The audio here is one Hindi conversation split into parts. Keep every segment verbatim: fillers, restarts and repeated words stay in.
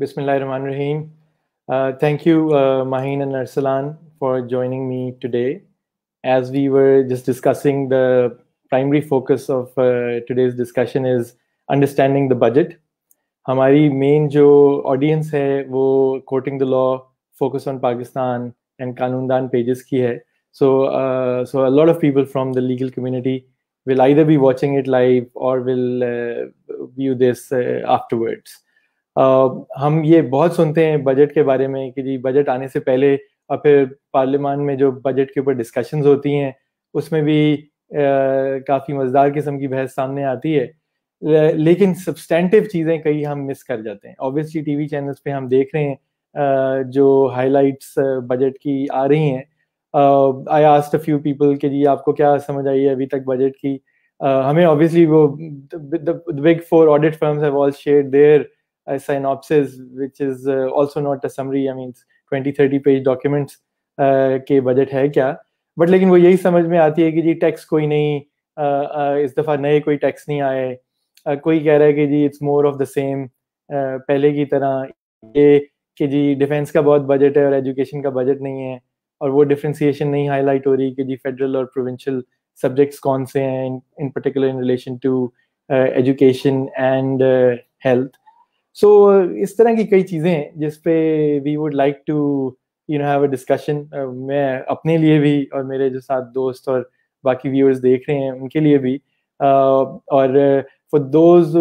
Bismillahirrahmanirrahim. Uh, thank you, uh, Maheen and Arsalan, for joining me today. As we were just discussing, the primary focus of uh, today's discussion is understanding the budget. हमारी main जो audience है वो quoting the law, focus on Pakistan and Kanundan pages की है. So, uh, so a lot of people from the legal community will either be watching it live or will uh, view this uh, afterwards. Uh, हम ये बहुत सुनते हैं बजट के बारे में कि जी बजट आने से पहले और फिर पार्लियामान में जो बजट के ऊपर डिस्कशंस होती हैं उसमें भी uh, काफ़ी मज़ेदार किस्म की बहस सामने आती है, लेकिन सब्सटेंटिव चीज़ें कई हम मिस कर जाते हैं. ऑब्वियसली टीवी चैनल्स पे हम देख रहे हैं uh, जो हाइलाइट्स बजट की आ रही हैं. I asked a few people कि जी आपको क्या समझ आई है अभी तक बजट की. uh, हमें ऑब्वियसली वो the big four audit firms have all shared their a synopsis, which is uh, also not a summary. I mean, twenty thirty page documents uh, के बजट है क्या, बट लेकिन वो यही समझ में आती है कि जी टैक्स कोई नहीं, uh, uh, इस दफ़ा नए कोई टैक्स नहीं आए. uh, कोई कह रहा है कि जी it's more of the same, पहले की तरह. ये कि जी डिफेंस का बहुत बजट है और एजुकेशन का बजट नहीं है, और वो डिफ्रेंसिएशन नहीं हाईलाइट हो रही कि जी फेडरल और प्रोविंशियल सब्जेक्ट्स कौन से हैं in particular in relation to education and health. So so, इस तरह की कई चीज़ें हैं जिस पे we would like to you know have a discussion. मैं अपने लिए भी और मेरे जो साथ दोस्त और बाकी व्यूअर्स देख रहे हैं उनके लिए भी. uh, और for those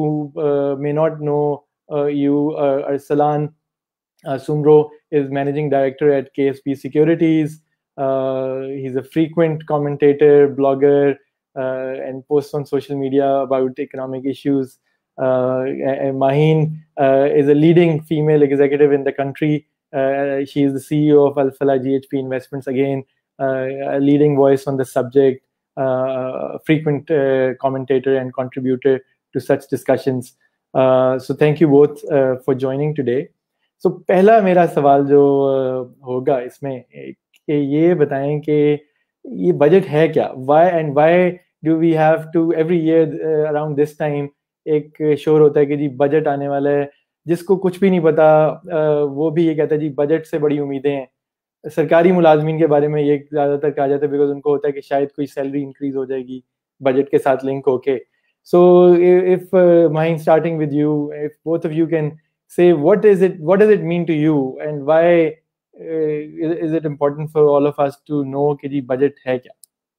who may not know you, Arsalan uh, Sumro is managing director at K S P Securities. Uh, he's a frequent commentator, blogger, uh, and posts on social media about economic issues. Uh, and Maheen uh, is a leading female executive in the country. Uh, she is the C E O of Al Falah G H P Investments, again, uh, a leading voice on the subject, uh, a frequent uh, commentator and contributor to such discussions. Uh, so thank you both uh, for joining today. So पहला मेरा सवाल जो uh, होगा इसमें कि ये बताएं कि ये बजट है क्या? Why and why do we have to every year uh, around this time एक शोर होता है कि जी बजट आने वाला है. जिसको कुछ भी नहीं पता वो भी ये कहता है जी बजट से बड़ी उम्मीदें हैं. सरकारी मुलाजमीन के बारे में ये ज़्यादातर कहा जाता है बिकॉज उनको होता है कि शायद कोई सैलरी इंक्रीज हो जाएगी बजट के साथ लिंक होके. So if Maheen, starting with you, if both of you can say what is it, what does it mean to you and why uh, is it important for all of us to know कि जी बजट है क्या?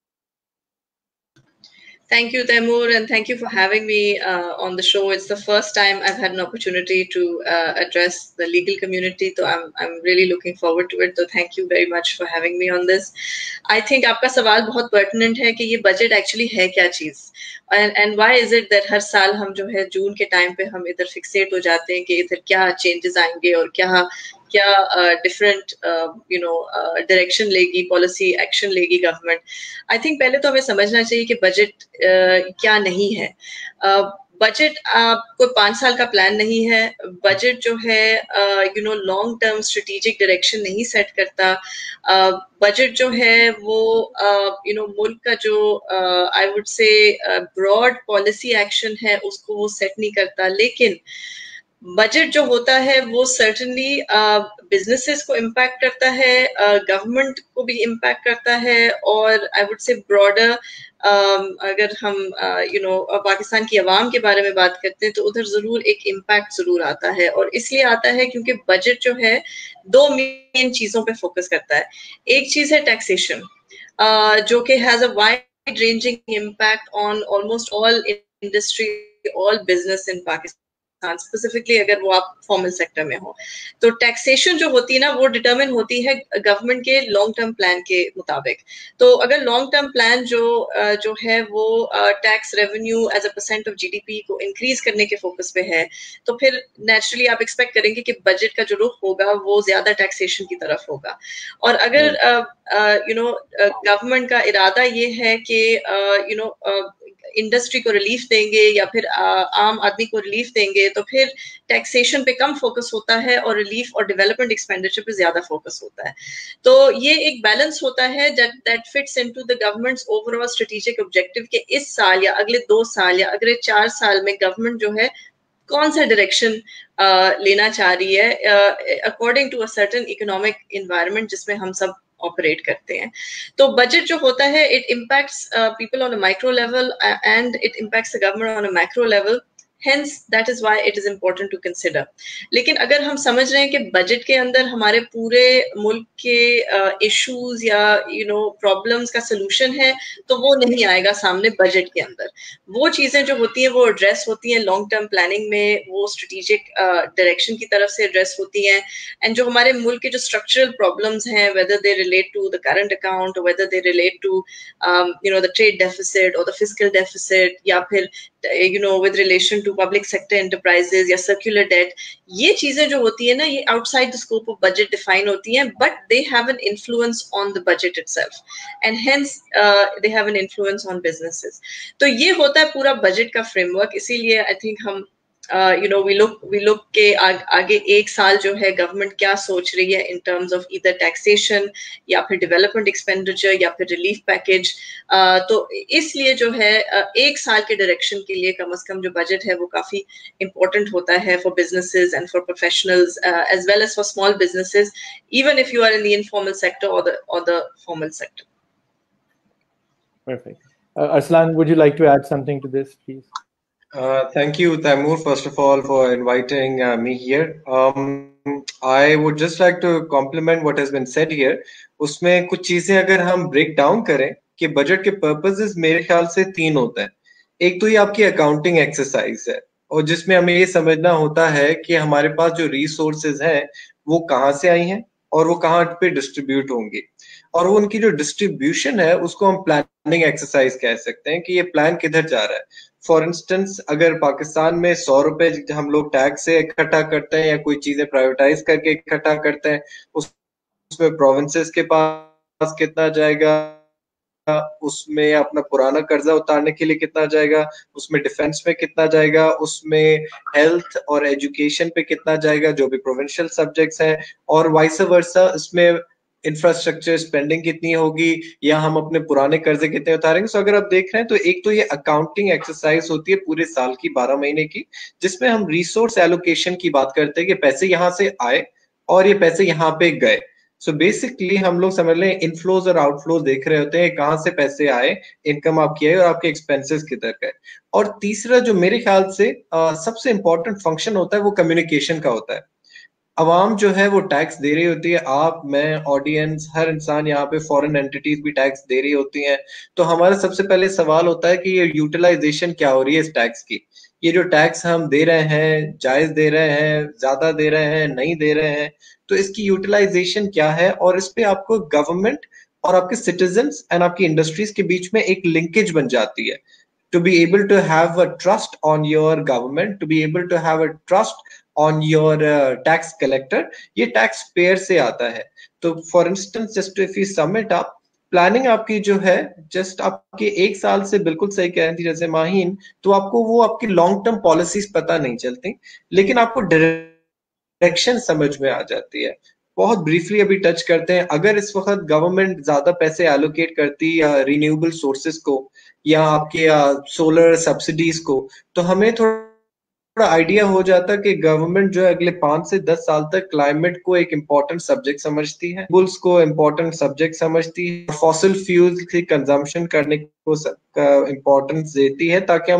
Thank you, Taimur, and thank you for having me uh, on the show. It's the first time I've had an opportunity to uh, address the legal community, so I'm I'm really looking forward to it. So thank you very much for having me on this. I think आपका सवाल बहुत pertinent है कि ये budget actually है क्या चीज़, and and why is it that हर साल हम जो है जून के टाइम पे हम इधर fixate हो जाते हैं कि इधर क्या changes आएंगे और क्या क्या डिफरेंट यू नो डायरेक्शन लेगी, पॉलिसी एक्शन लेगी गवर्नमेंट. आई थिंक पहले तो हमें समझना चाहिए कि बजट uh, क्या नहीं है. बजट uh, कोई पाँच साल का प्लान नहीं है. बजट जो है you know long term strategic direction नहीं सेट करता. बजट uh, जो है वो यू नो मुल्क का जो I would say broad policy action है उसको वो सेट नहीं करता. लेकिन बजट जो होता है वो सर्टनली बिजनेसेस को इम्पैक्ट करता है, गवर्नमेंट uh, को भी इम्पैक्ट करता है, और आई वुड से ब्रॉडर अगर हम यू नो पाकिस्तान की आवाम के बारे में बात करते हैं तो उधर जरूर एक इम्पैक्ट जरूर आता है. और इसलिए आता है क्योंकि बजट जो है दो मेन चीजों पे फोकस करता है. एक चीज है टैक्सेशन, uh, जो कि has a wide ranging impact on almost all industry, all business in Pakistan. Specifically अगर वो आप फॉर्मल सेक्टर में हो तो टैक्सेशन जो होती है ना वो डिटरमिन होती है गवर्नमेंट के लॉन्ग टर्म प्लान के मुताबिक. तो अगर लॉन्ग टर्म प्लान जो जो है वो tax revenue as a percent of GDP को इंक्रीज करने के फोकस पे है तो फिर नेचुरली आप एक्सपेक्ट करेंगे कि बजट का जो रुख होगा वो ज्यादा टैक्सेशन की तरफ होगा. और अगर यू नो गवर्नमेंट का इरादा ये है कि यू नो इंडस्ट्री को रिलीफ देंगे या फिर आम आदमी को रिलीफ देंगे तो फिर टैक्सेशन पे कम फोकस होता है और रिलीफ और डेवलपमेंट एक्सपेंडिचर पे ज्यादा फोकस होता है. तो ये एक बैलेंस होता है that fits into the government's overall strategic objective के इस साल या अगले दो साल या अगले चार साल में गवर्नमेंट जो है कौन सा डायरेक्शन uh, लेना चाह रही है according to a certain economic environment जिसमें हम सब ऑपरेट करते हैं। तो बजट जो होता है it impacts people on a micro level and it impacts the government on a macro level, hence that is why it is important to consider। लेकिन अगर हम समझ रहे हैं कि बजट के अंदर हमारे पूरे मुल्क के इश्यूज uh, या यू नो प्रॉब्लम्स का सलूशन है तो वो नहीं आएगा सामने बजट के अंदर। वो चीजें जो होती हैं वो एड्रेस होती हैं लॉन्ग टर्म प्लानिंग में, वो स्ट्रेटेजिक डायरेक्शन uh, की तरफ से एड्रेस होती हैं। एंड जो हमारे मुल्क के जो स्ट्रक्चरल प्रॉब्लम्स हैं, whether they relate to the current account, whether they relate to you know the trade deficit और द फिस्कल डेफिसिट, या फिर you know with relation to public sector enterprises या सर्कुलर डेट, ये चीजें जो होती है ना ये outside the scope of budget define होती हैं, but they have an influence on the budget itself and hence they have an influence on businesses. तो ये होता है पूरा बजट का फ्रेमवर्क। इसीलिए आई थिंक हम you know we look we look के आ, आगे एक साल जो है गवर्नमेंट क्या सोच रही है in terms of either taxation या फिर डेवलपमेंट एक्सपेंडिचर या फिर रिलीफ पैकेज। uh, तो इसलिए जो है uh, एक साल के डायरेक्शन के लिए कम से कम जो बजट है वो काफी इंपॉर्टेंट होता है for businesses and for professionals as well as for small businesses, even if you are in the informal sector और द और the formal sector. Perfect. Uh, Arslan, would you like to add something to this, please? Uh, thank you, Taimur, first of all, for inviting uh, me here. Um, I would just like to compliment what has been said here. उसमें कुछ चीजें अगर हम ब्रेक डाउन करें कि बजट के पर्पसेस मेरे ख्याल से तीन होते हैं। एक तो ये आपकी अकाउंटिंग एक्सरसाइज है और जिसमें हमें ये समझना होता है कि हमारे पास जो रिसोर्सेज हैं वो कहाँ से आई हैं और वो कहाँ पे डिस्ट्रीब्यूट होंगी, और वो उनकी जो डिस्ट्रीब्यूशन है उसको हम प्लानिंग एक्सरसाइज कह सकते हैं कि ये प्लान किधर जा रहा है। फॉर इंस्टेंस, अगर पाकिस्तान में सौ रुपए हम लोग टैक्स से इकट्ठा करते हैं या कोई चीजें प्राइवेटाइज करके इकट्ठा करते हैं, उस, उसमें प्रोविंसेस के पास कितना जाएगा, उसमें अपना पुराना कर्जा उतारने के लिए कितना जाएगा, उसमें डिफेंस में कितना जाएगा, उसमें हेल्थ और एजुकेशन पे कितना जाएगा जो भी प्रोविंशियल सब्जेक्ट्स हैं, और वाइस वर्सा इसमें इंफ्रास्ट्रक्चर स्पेंडिंग कितनी होगी या हम अपने पुराने कर्जे कितने उतारेंगे। सो अगर आप देख रहे हैं तो एक तो ये अकाउंटिंग एक्सरसाइज होती है पूरे साल की बारह महीने की, जिसमें हम रिसोर्स एलोकेशन की बात करते हैं कि पैसे यहाँ से आए और ये पैसे यहाँ पे गए। सो so बेसिकली हम लोग समझ लें इनफ्लोज और आउटफ्लोज देख रहे होते हैं, कहाँ से पैसे आए, इनकम आपकी आई और आपके एक्सपेंसेस किधर गए। और तीसरा जो मेरे ख्याल से आ, सबसे इंपॉर्टेंट फंक्शन होता है वो कम्युनिकेशन का होता है। अवाम जो है वो टैक्स दे रही होती है, आप, मैं, ऑडियंस, हर इंसान, यहाँ पे फॉरेन एंटिटीज भी टैक्स दे रही होती हैं। तो हमारा सबसे पहले सवाल होता है कि ये यूटिलाइजेशन क्या हो रही है इस टैक्स की, ये जो टैक्स हम दे रहे हैं जायज दे रहे हैं, ज्यादा दे रहे हैं, नहीं दे रहे हैं, तो इसकी यूटिलाइजेशन क्या है। और इस पे आपको गवर्नमेंट और आपके सिटीजन्स एंड आपकी इंडस्ट्रीज के बीच में एक लिंकेज बन जाती है। to be able to have a trust on your government, to be able to have a trust on your uh, tax collector, ये tax payer से आता है। तो for instance, just if you sum it up, planning आपकी जो है जस्ट आपके एक साल से, बिल्कुल सही कह रही थी जैसे माहीन, तो आपको वो आपकी लॉन्ग टर्म पॉलिसीज पता नहीं चलती, लेकिन आपको डायरेक्शन समझ में आ जाती है। बहुत ब्रीफली अभी टच करते हैं, अगर इस वक्त गवर्नमेंट ज्यादा पैसे एलोकेट करती रिन्यूएबल सोर्सेज को या आपके सोलर सब्सिडीज को, तो हमें थोड़ा आइडिया हो जाता कि गवर्नमेंट जो है अगले पांच से दस साल तक क्लाइमेट को एक इम्पोर्टेंट सब्जेक्ट समझती है, बुल्स को इम्पोर्टेंट सब्जेक्ट समझती है, फॉसिल फ्यूल की कंजम्पशन करने को इम्पोर्टेंस देती है ताकि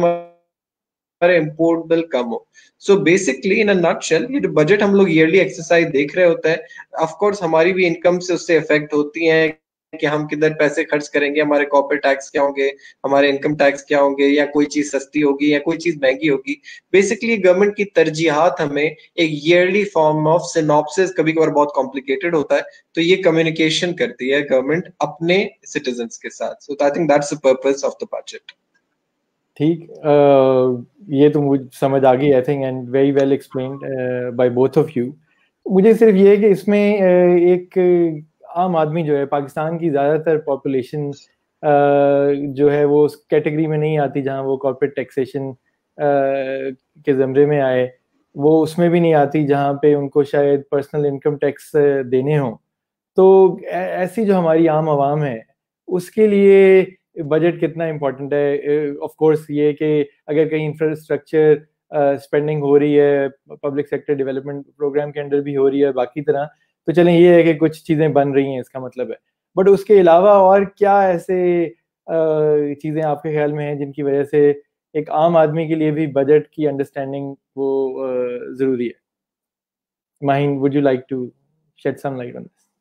हमारे इम्पोर्ट बिल कम हो। So basically in a nutshell ये जो बजट हम लोग ईयरली एक्सरसाइज देख रहे होते हैं, ऑफ कोर्स हमारी भी इनकम से उससे इफेक्ट होती है कि हम किधर पैसे खर्च करेंगे, हमारे कॉर्पोरेट टैक्स क्या होंगे, हमारे इनकम टैक्स क्या होंगे, या कोई चीज सस्ती होगी या कोई चीज महंगी होगी। बेसिकली गवर्नमेंट की तरजीहात हमें एक ईयरली फॉर्म ऑफ सिनॉप्सिस, कभी कभार बहुत कॉम्प्लिकेटेड होता है, तो ये कम्युनिकेशन करती है गवर्नमेंट अपने सिटीजन्स के साथ। So I think that's the purpose of the budget. ठीक, ये तो मुझे समझ आ गई I think, and very well explained by both of you. मुझे सिर्फ ये है कि इसमें uh, एक आम आदमी जो है, पाकिस्तान की ज़्यादातर पॉपुलेशन जो है वो उस कैटेगरी में नहीं आती जहां वो कॉर्पोरेट टैक्सेशन के ज़मरे में आए, वो उसमें भी नहीं आती जहां पे उनको शायद पर्सनल इनकम टैक्स देने हों। तो ऐसी जो हमारी आम आवाम है उसके लिए बजट कितना इम्पोर्टेंट है। ऑफ कोर्स ये कि अगर कहीं इंफ्रास्ट्रक्चर स्पेंडिंग हो रही है, पब्लिक सेक्टर डेवलपमेंट प्रोग्राम के अंडर भी हो रही है बाकी तरह, तो चलें ये है कि कुछ चीज़ें बन रही हैं, इसका मतलब है। बट उसके अलावा और क्या ऐसे चीज़ें आपके ख्याल में हैं जिनकी वजह से एक आम आदमी के लिए भी बजट की अंडरस्टैंडिंग वो ज़रूरी है? Maheen, would you like to shed some light on this?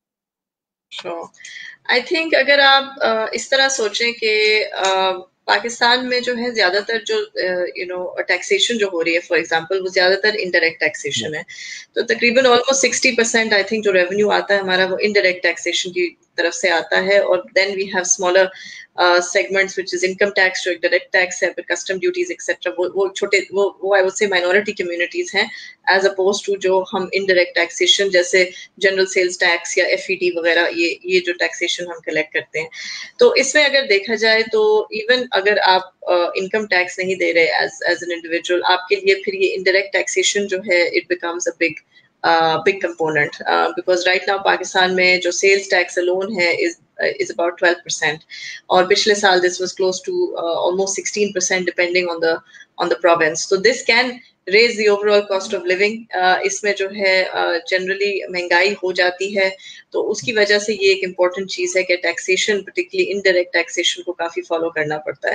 Sure. I think अगर आप uh, इस तरह सोचें कि uh, पाकिस्तान में जो है ज्यादातर जो यू नो टैक्सेशन जो हो रही है, फॉर एग्जांपल, वो ज्यादातर इनडायरेक्ट टैक्सेशन है। तो तकरीबन almost sixty percent I think जो रेवेन्यू आता है हमारा वो इनडायरेक्ट टैक्सेशन की तरफ से आता है। और then we have smaller segments which is income tax, जो एक डायरेक्ट टैक्स है, फिर कस्टम ड्यूटीज एक्सेट्रा, वो वो छोटे वो वो I would say minority communities हैं, एज अपोज टू जो हम इनडायरेक्ट टैक्सेशन जैसे जनरल सेल्स टैक्स या एफ ई टी वगैरह, ये ये जो टैक्सेशन हम कलेक्ट करते हैं। तो इसमें अगर देखा जाए तो इवन अगर आप इनकम uh, टैक्स नहीं दे रहे एज एज एन इंडिविजुअल, आपके लिए फिर ये इनडायरेक्ट टैक्सेशन जो है it becomes a big big component, because right now Pakistan में जो सेल्स टैक्स अलोन है is is about twelve percent, और पिछले साल this was close to almost sixteen percent depending on the on the province. तो this can raise the overall cost of living. इसमें जो है जनरली uh, महंगाई हो जाती है, तो उसकी वजह से ये एक इम्पॉर्टेंट चीज है कि टैक्सेशन, पर्टिकुलरली इनडायरेक्ट टैक्सेशन को काफी फॉलो करना पड़ता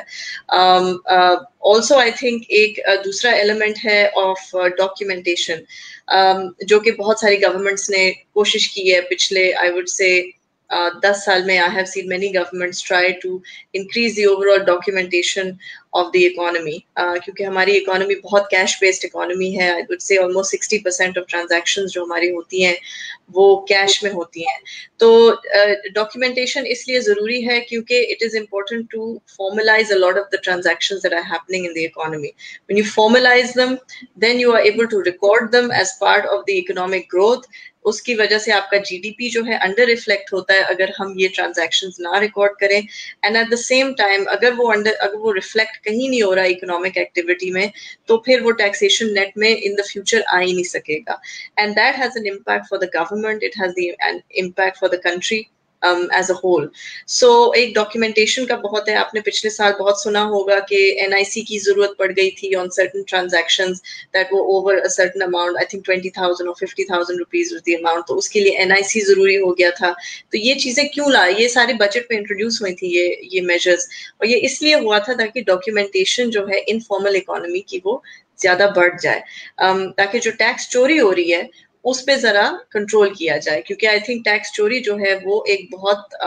है। ऑल्सो आई थिंक एक uh, दूसरा एलिमेंट है ऑफ डॉक्यूमेंटेशन, uh, um, जो कि बहुत सारी गवर्नमेंट्स ने कोशिश की है पिछले आई वुड से Uh, दस साल में। I have seen many governments try to increase the overall documentation of the economy, क्योंकि हमारी इकोनॉमी बहुत कैश बेस्ड इकोनॉमी है। I would say almost sixty percent of transactions जो हमारी होती हैं वो कैश में होती हैं। तो डॉक्यूमेंटेशन uh, इसलिए जरूरी है क्योंकि it is important to formalise a lot of the transactions that are happening in the economy. When you formalise them, then you are able to record them as part of the economic growth. उसकी वजह से आपका जीडीपी जो है अंडर रिफ्लेक्ट होता है अगर हम ये ट्रांजैक्शंस ना रिकॉर्ड करें। And at the same time अगर वो अंडर अगर वो रिफ्लेक्ट कहीं नहीं हो रहा इकोनॉमिक एक्टिविटी में, तो फिर वो टैक्सेशन नेट में इन द फ्यूचर आ ही नहीं सकेगा। And that has an impact for the government, it has an impact for the country as a whole. So एक डॉक्यूमेंटेशन का बहुत है। आपने पिछले साल बहुत सुना होगा कि एनआईसी की जरूरत पड़ गई थी ऑन सर्टेन ट्रांजैक्शंस दैट वो over a certain amount, I think twenty thousand और fifty thousand rupees was the amount, तो उसके लिए एनआईसी जरूरी हो गया था। तो ये चीजें क्यों ला, ये सारे बजट में इंट्रोड्यूस हुई थी ये ये मेजर्स, और ये इसलिए हुआ था ताकि डॉक्यूमेंटेशन जो है इनफॉर्मल इकोनॉमी की वो ज्यादा बढ़ जाए, um, ताकि जो टैक्स चोरी हो रही है उस पे जरा कंट्रोल किया जाए। क्योंकि आई थिंक टैक्स चोरी जो है वो एक बहुत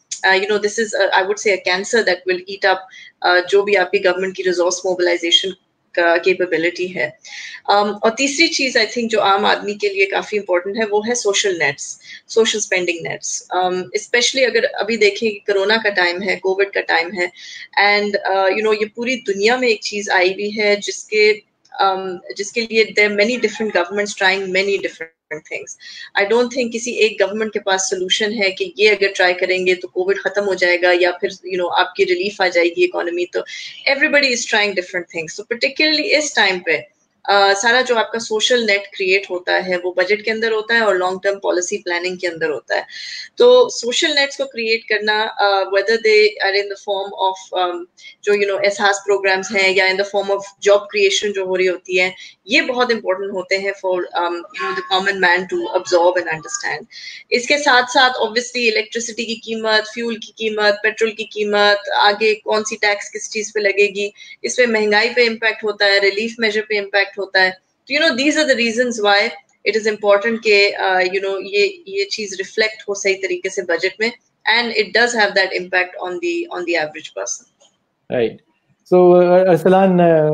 you know this is I would say a cancer that will eat up जो भी आपकी गवर्नमेंट की रिसोर्स मोबिलाइजेशन का कैपेबिलिटी है। um, और तीसरी चीज आई थिंक जो आम आदमी के लिए काफी इंपॉर्टेंट है वो है social nets, social spending nets. Specially अगर अभी देखें कि कोरोना का टाइम है, कोविड का टाइम है, एंड यू नो ये पूरी दुनिया में एक चीज आई हुई है जिसके Um, जिसके लिए there are many different governments trying many different things. I don't think किसी एक गवर्नमेंट के पास सोल्यूशन है कि ये अगर ट्राई करेंगे तो कोविड खत्म हो जाएगा या फिर यू you नो know, आपकी रिलीफ आ जाएगी इकोनॉमी। तो everybody is trying different things. So particularly इस टाइम पे Uh, सारा जो आपका सोशल नेट क्रिएट होता है वो बजट के अंदर होता है और लॉन्ग टर्म पॉलिसी प्लानिंग के अंदर होता है। तो सोशल नेट्स को क्रिएट करना, whether they are in the form of जो यू नो एहसास प्रोग्राम्स हैं या in the form of job creation जो हो रही होती है, ये बहुत इंपॉर्टेंट होते हैं for you know the common man to absorb and understand. इसके साथ साथ ऑब्वियसली इलेक्ट्रिसिटी की कीमत, फ्यूल की कीमत, पेट्रोल की कीमत, आगे कौन सी टैक्स किस चीज पे लगेगी, इसमें महंगाई पे इम्पैक्ट होता है, रिलीफ मेजर पे इम्पैक्ट होता है। तो you know these are the reasons why it is important कि यू नो ये ये चीज रिफ्लेक्ट हो सही तरीके से बजट में, and it does have that impact on the on the average person. Right. So Arslan,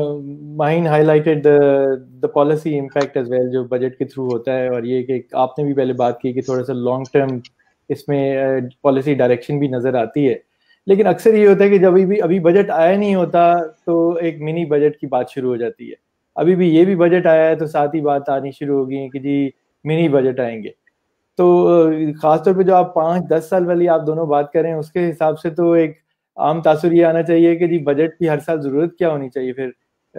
Maheen highlighted the the policy impact as well जो बजट के थ्रू होता है, और ये कि आपने भी पहले बात की कि थोड़ा सा लॉन्ग टर्म इसमें पॉलिसी uh, डायरेक्शन भी नजर आती है। लेकिन अक्सर ये होता है कि जब अभी अभी बजट आया नहीं होता तो एक मिनी बजट की बात शुरू हो जाती है। अभी भी ये भी बजट आया है तो साथ ही बात आनी शुरू होगी कि जी मिनी बजट आएंगे। तो खासतौर पे जो आप पाँच दस साल वाली आप दोनों बात कर रहे हैं उसके हिसाब से तो एक आम तासुर ये आना चाहिए कि जी बजट की हर साल जरूरत क्या होनी चाहिए, फिर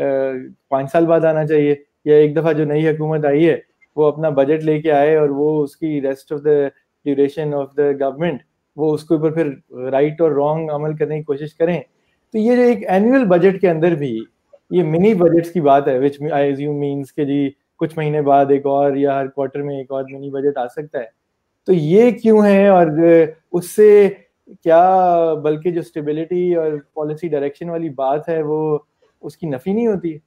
पाँच साल बाद आना चाहिए, या एक दफा जो नई हुकूमत आई है वो अपना बजट लेके आए और वो उसकी rest of the duration of the government वो उसके ऊपर फिर राइट और रॉन्ग अमल करने की कोशिश करें। तो ये जो एक एनुअल बजट के अंदर भी ये मिनी बजट्स की बात है, विच आई अज्यूम मींस कि जी कुछ महीने बाद एक और या हर क्वार्टर में एक और मिनी बजट आ सकता है। तो ये क्यों है, और उससे क्या बल्कि जो स्टेबिलिटी और पॉलिसी डायरेक्शन वाली बात है वो उसकी नफी नहीं होती?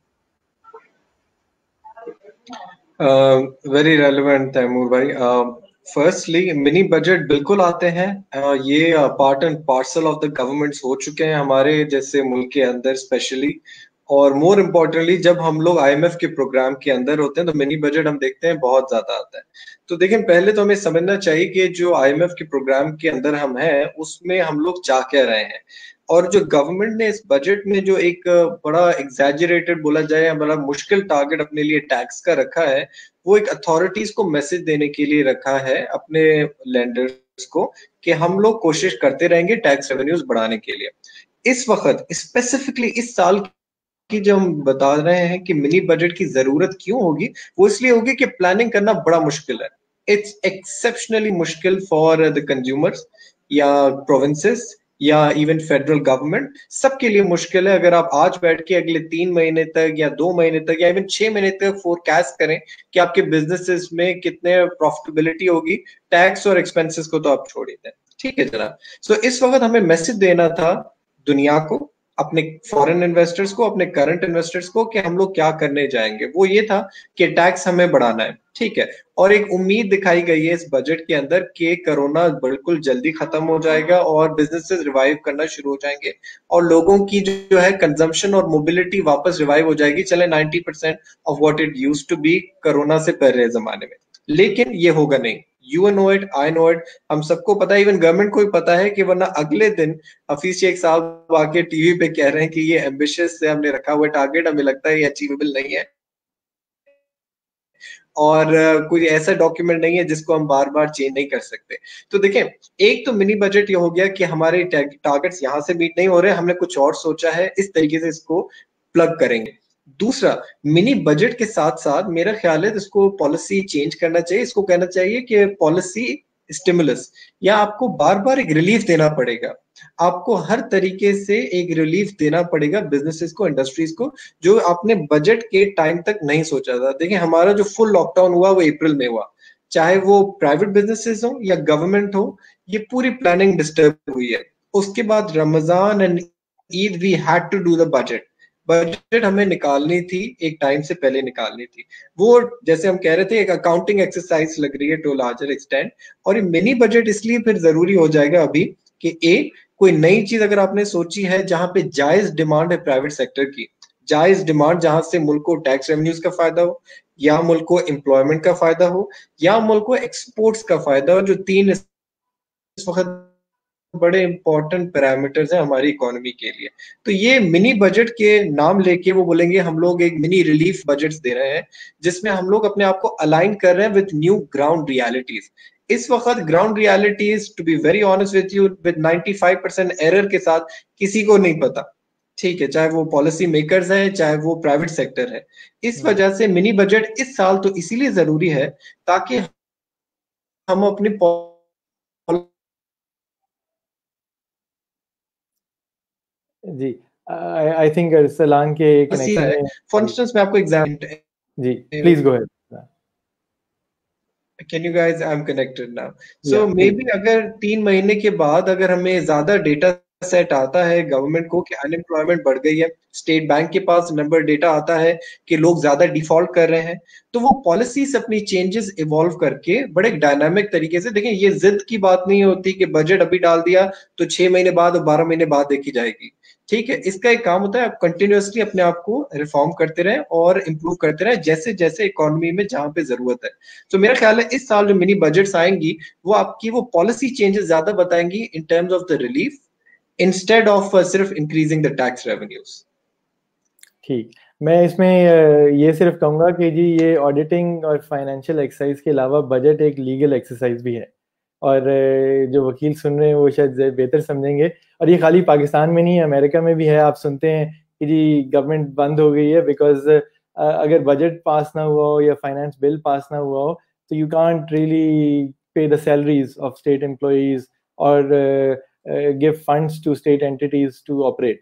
वेरी रेलेवेंट तैमूर भाई। फर्स्टली मिनी बजट बिल्कुल आते हैं, uh, ये part and parcel of the governments हो चुके हैं हमारे जैसे मुल्क के अंदर स्पेशली। और मोर इम्पोर्टेंटली जब हम लोग आईएमएफ के प्रोग्राम के अंदर होते हैं तो मिनी बजट हम देखते हैं बहुत ज्यादा आता है। तो देखिए पहले तो हमें समझना चाहिए कि जो आईएमएफ के प्रोग्राम के अंदर हम हैं उसमें हम लोग जा क्या रहे हैं। और जो गवर्नमेंट ने इस बजट में जो एक बड़ा एग्जैजरेटेड बोला जाए या बड़ा मुश्किल टारगेट अपने लिए टैक्स का रखा है, वो एक अथॉरिटीज को मैसेज देने के लिए रखा है अपने लैंडर्स को कि हम लोग कोशिश करते रहेंगे टैक्स रेवेन्यूज बढ़ाने के लिए। इस वक्त स्पेसिफिकली इस साल की जो हम बता रहे हैं कि मिनी बजट की जरूरत क्यों होगी, वो इसलिए होगी कि प्लानिंग करना बड़ा मुश्किल है। इट्स एक्सेप्शनली मुश्किल फॉर द कंज्यूमर्स या प्रोविंसेस या इवन फेडरल गवर्नमेंट, सबके लिए मुश्किल है। अगर आप आज बैठ के अगले तीन महीने तक या दो महीने तक या इवन छह महीने तक फोरकास्ट करें कि आपके बिजनेसेस में कितने प्रॉफिटेबिलिटी होगी, टैक्स और एक्सपेंसेस को तो आप छोड़ ही दें। ठीक है जनाब। सो so, इस वक्त हमें मैसेज देना था दुनिया को, अपने फॉरेन इन्वेस्टर्स को, अपने करंट इन्वेस्टर्स को कि हम लोग क्या करने जाएंगे। वो ये था कि टैक्स हमें बढ़ाना है। ठीक है। और एक उम्मीद दिखाई गई है इस बजट के अंदर कि कोरोना बिल्कुल जल्दी खत्म हो जाएगा और बिजनेसेस रिवाइव करना शुरू हो जाएंगे और लोगों की जो है कंजम्पशन और मोबिलिटी वापस रिवाइव हो जाएगी, चले ninety percent of what it used to be corona से पहले जमाने में। लेकिन ये होगा नहीं। You know it, I know it, हम सबको पता है, इवन गवर्नमेंट को भी पता है कि वरना अगले दिन हफीज शेख साहब आके टीवी पे कह रहे हैं कि ये एम्बिशियस से हमने रखा हुआ टारगेट, हमें लगता है ये अचीवेबल नहीं है और कोई ऐसा डॉक्यूमेंट नहीं है जिसको हम बार बार चेंज नहीं कर सकते। तो देखें, एक तो मिनी बजट ये हो गया कि हमारे टारगेट्स यहां से मीट नहीं हो रहे, हमने कुछ और सोचा है, इस तरीके से इसको प्लग करेंगे। दूसरा, मिनी बजट के साथ साथ मेरा ख्याल है इसको पॉलिसी चेंज करना चाहिए। इसको कहना चाहिए कि पॉलिसी स्टिमुलस, या आपको बार बार एक रिलीफ देना पड़ेगा। आपको हर तरीके से एक रिलीफ देना पड़ेगा बिजनेसेस को, इंडस्ट्रीज को, जो आपने बजट के टाइम तक नहीं सोचा था। देखिए हमारा जो फुल लॉकडाउन हुआ वो अप्रैल में हुआ, चाहे वो प्राइवेट बिजनेसेस हो या गवर्नमेंट हो, ये पूरी प्लानिंग डिस्टर्ब हुई है। उसके बाद Ramzan and Eid we had to do the budget. Budget हमें निकालनी थी, एक टाइम से पहले निकालनी थी। वो जैसे हम कह रहे थे एक अकाउंटिंग एक्सरसाइज लग रही है टू लार्जर एक्सटेंट। और ये मिनी बजट इसलिए फिर जरूरी हो जाएगा अभी कि ए, कोई नई चीज अगर आपने सोची है जहां पे जायज डिमांड है प्राइवेट सेक्टर की, जायज डिमांड जहां से मुल्क को टैक्स रेवेन्यूज का फायदा हो, या मुल्क को एम्प्लॉयमेंट का फायदा हो, या मुल्क को एक्सपोर्ट्स का फायदा हो, जो तीन इस वक्त बड़े इंपॉर्टेंट पैरामीटर्स हैं हमारी इकोनॉमी के लिए। तो ये मिनी बजट के नाम लेके वो बोलेंगे हम लोग एक मिनी रिलीफ बजट दे रहे हैं, जिसमें हम लोग अपने आप को अलाइन कर रहे हैं विद न्यू ग्राउंड रियलिटीज। इस वक्त ground realities, to be very honest with you, with ninety five percent error के साथ किसी को नहीं पता। ठीक है, चाहे वो पॉलिसी मेकर्स है, चाहे वो प्राइवेट सेक्टर है। इस वजह से मिनी बजट इस साल तो इसीलिए जरूरी है ताकि हम अपनी जी, आई थिंक अरसलान के कनेक्शन में, फॉर इंस्टेंस मैं आपको एग्जाम्पल, जी please go ahead. Can you guys, I'm connected now. So yeah, maybe yeah. अगर तीन महीने के बाद अगर हमें ज्यादा डेटा सेट आता है गवर्नमेंट को कि अनएम्प्लॉयमेंट बढ़ गई है, स्टेट बैंक के पास नंबर डेटा आता है कि लोग ज्यादा डिफॉल्ट कर रहे हैं, तो वो पॉलिसीज अपनी चेंजेस इवॉल्व करके बड़े डायनामिक तरीके से, देखें ये जिद की बात नहीं होती कि बजट अभी डाल दिया तो छह महीने बाद और बारह महीने बाद देखी जाएगी। ठीक है, इसका एक काम होता है आप कंटिन्यूअसली अपने आप को रिफॉर्म करते रहें और इम्प्रूव करते रहें जैसे जैसे इकोनॉमी में जहां पे जरूरत है। तो मेरा ख्याल है इस साल जो मिनी बजट्स आएंगी वो आपकी वो पॉलिसी चेंजेस ज्यादा बताएंगी in terms of the relief, instead of सिर्फ इंक्रीजिंग द टैक्स रेवेन्यूज। ठीक, मैं इसमें ये सिर्फ कहूंगा कि जी ये ऑडिटिंग और फाइनेंशियल एक्सरसाइज के अलावा बजट एक लीगल एक्सरसाइज भी है, और जो वकील सुन रहे हैं वो शायद बेहतर समझेंगे। और ये खाली पाकिस्तान में नहीं है, अमेरिका में भी है। आप सुनते हैं कि जी गवर्नमेंट बंद हो गई है बिकॉज अगर बजट पास ना हुआ हो या फाइनेंस बिल पास ना हुआ हो तो you can't really pay the salaries of state employees और give funds to state entities to operate.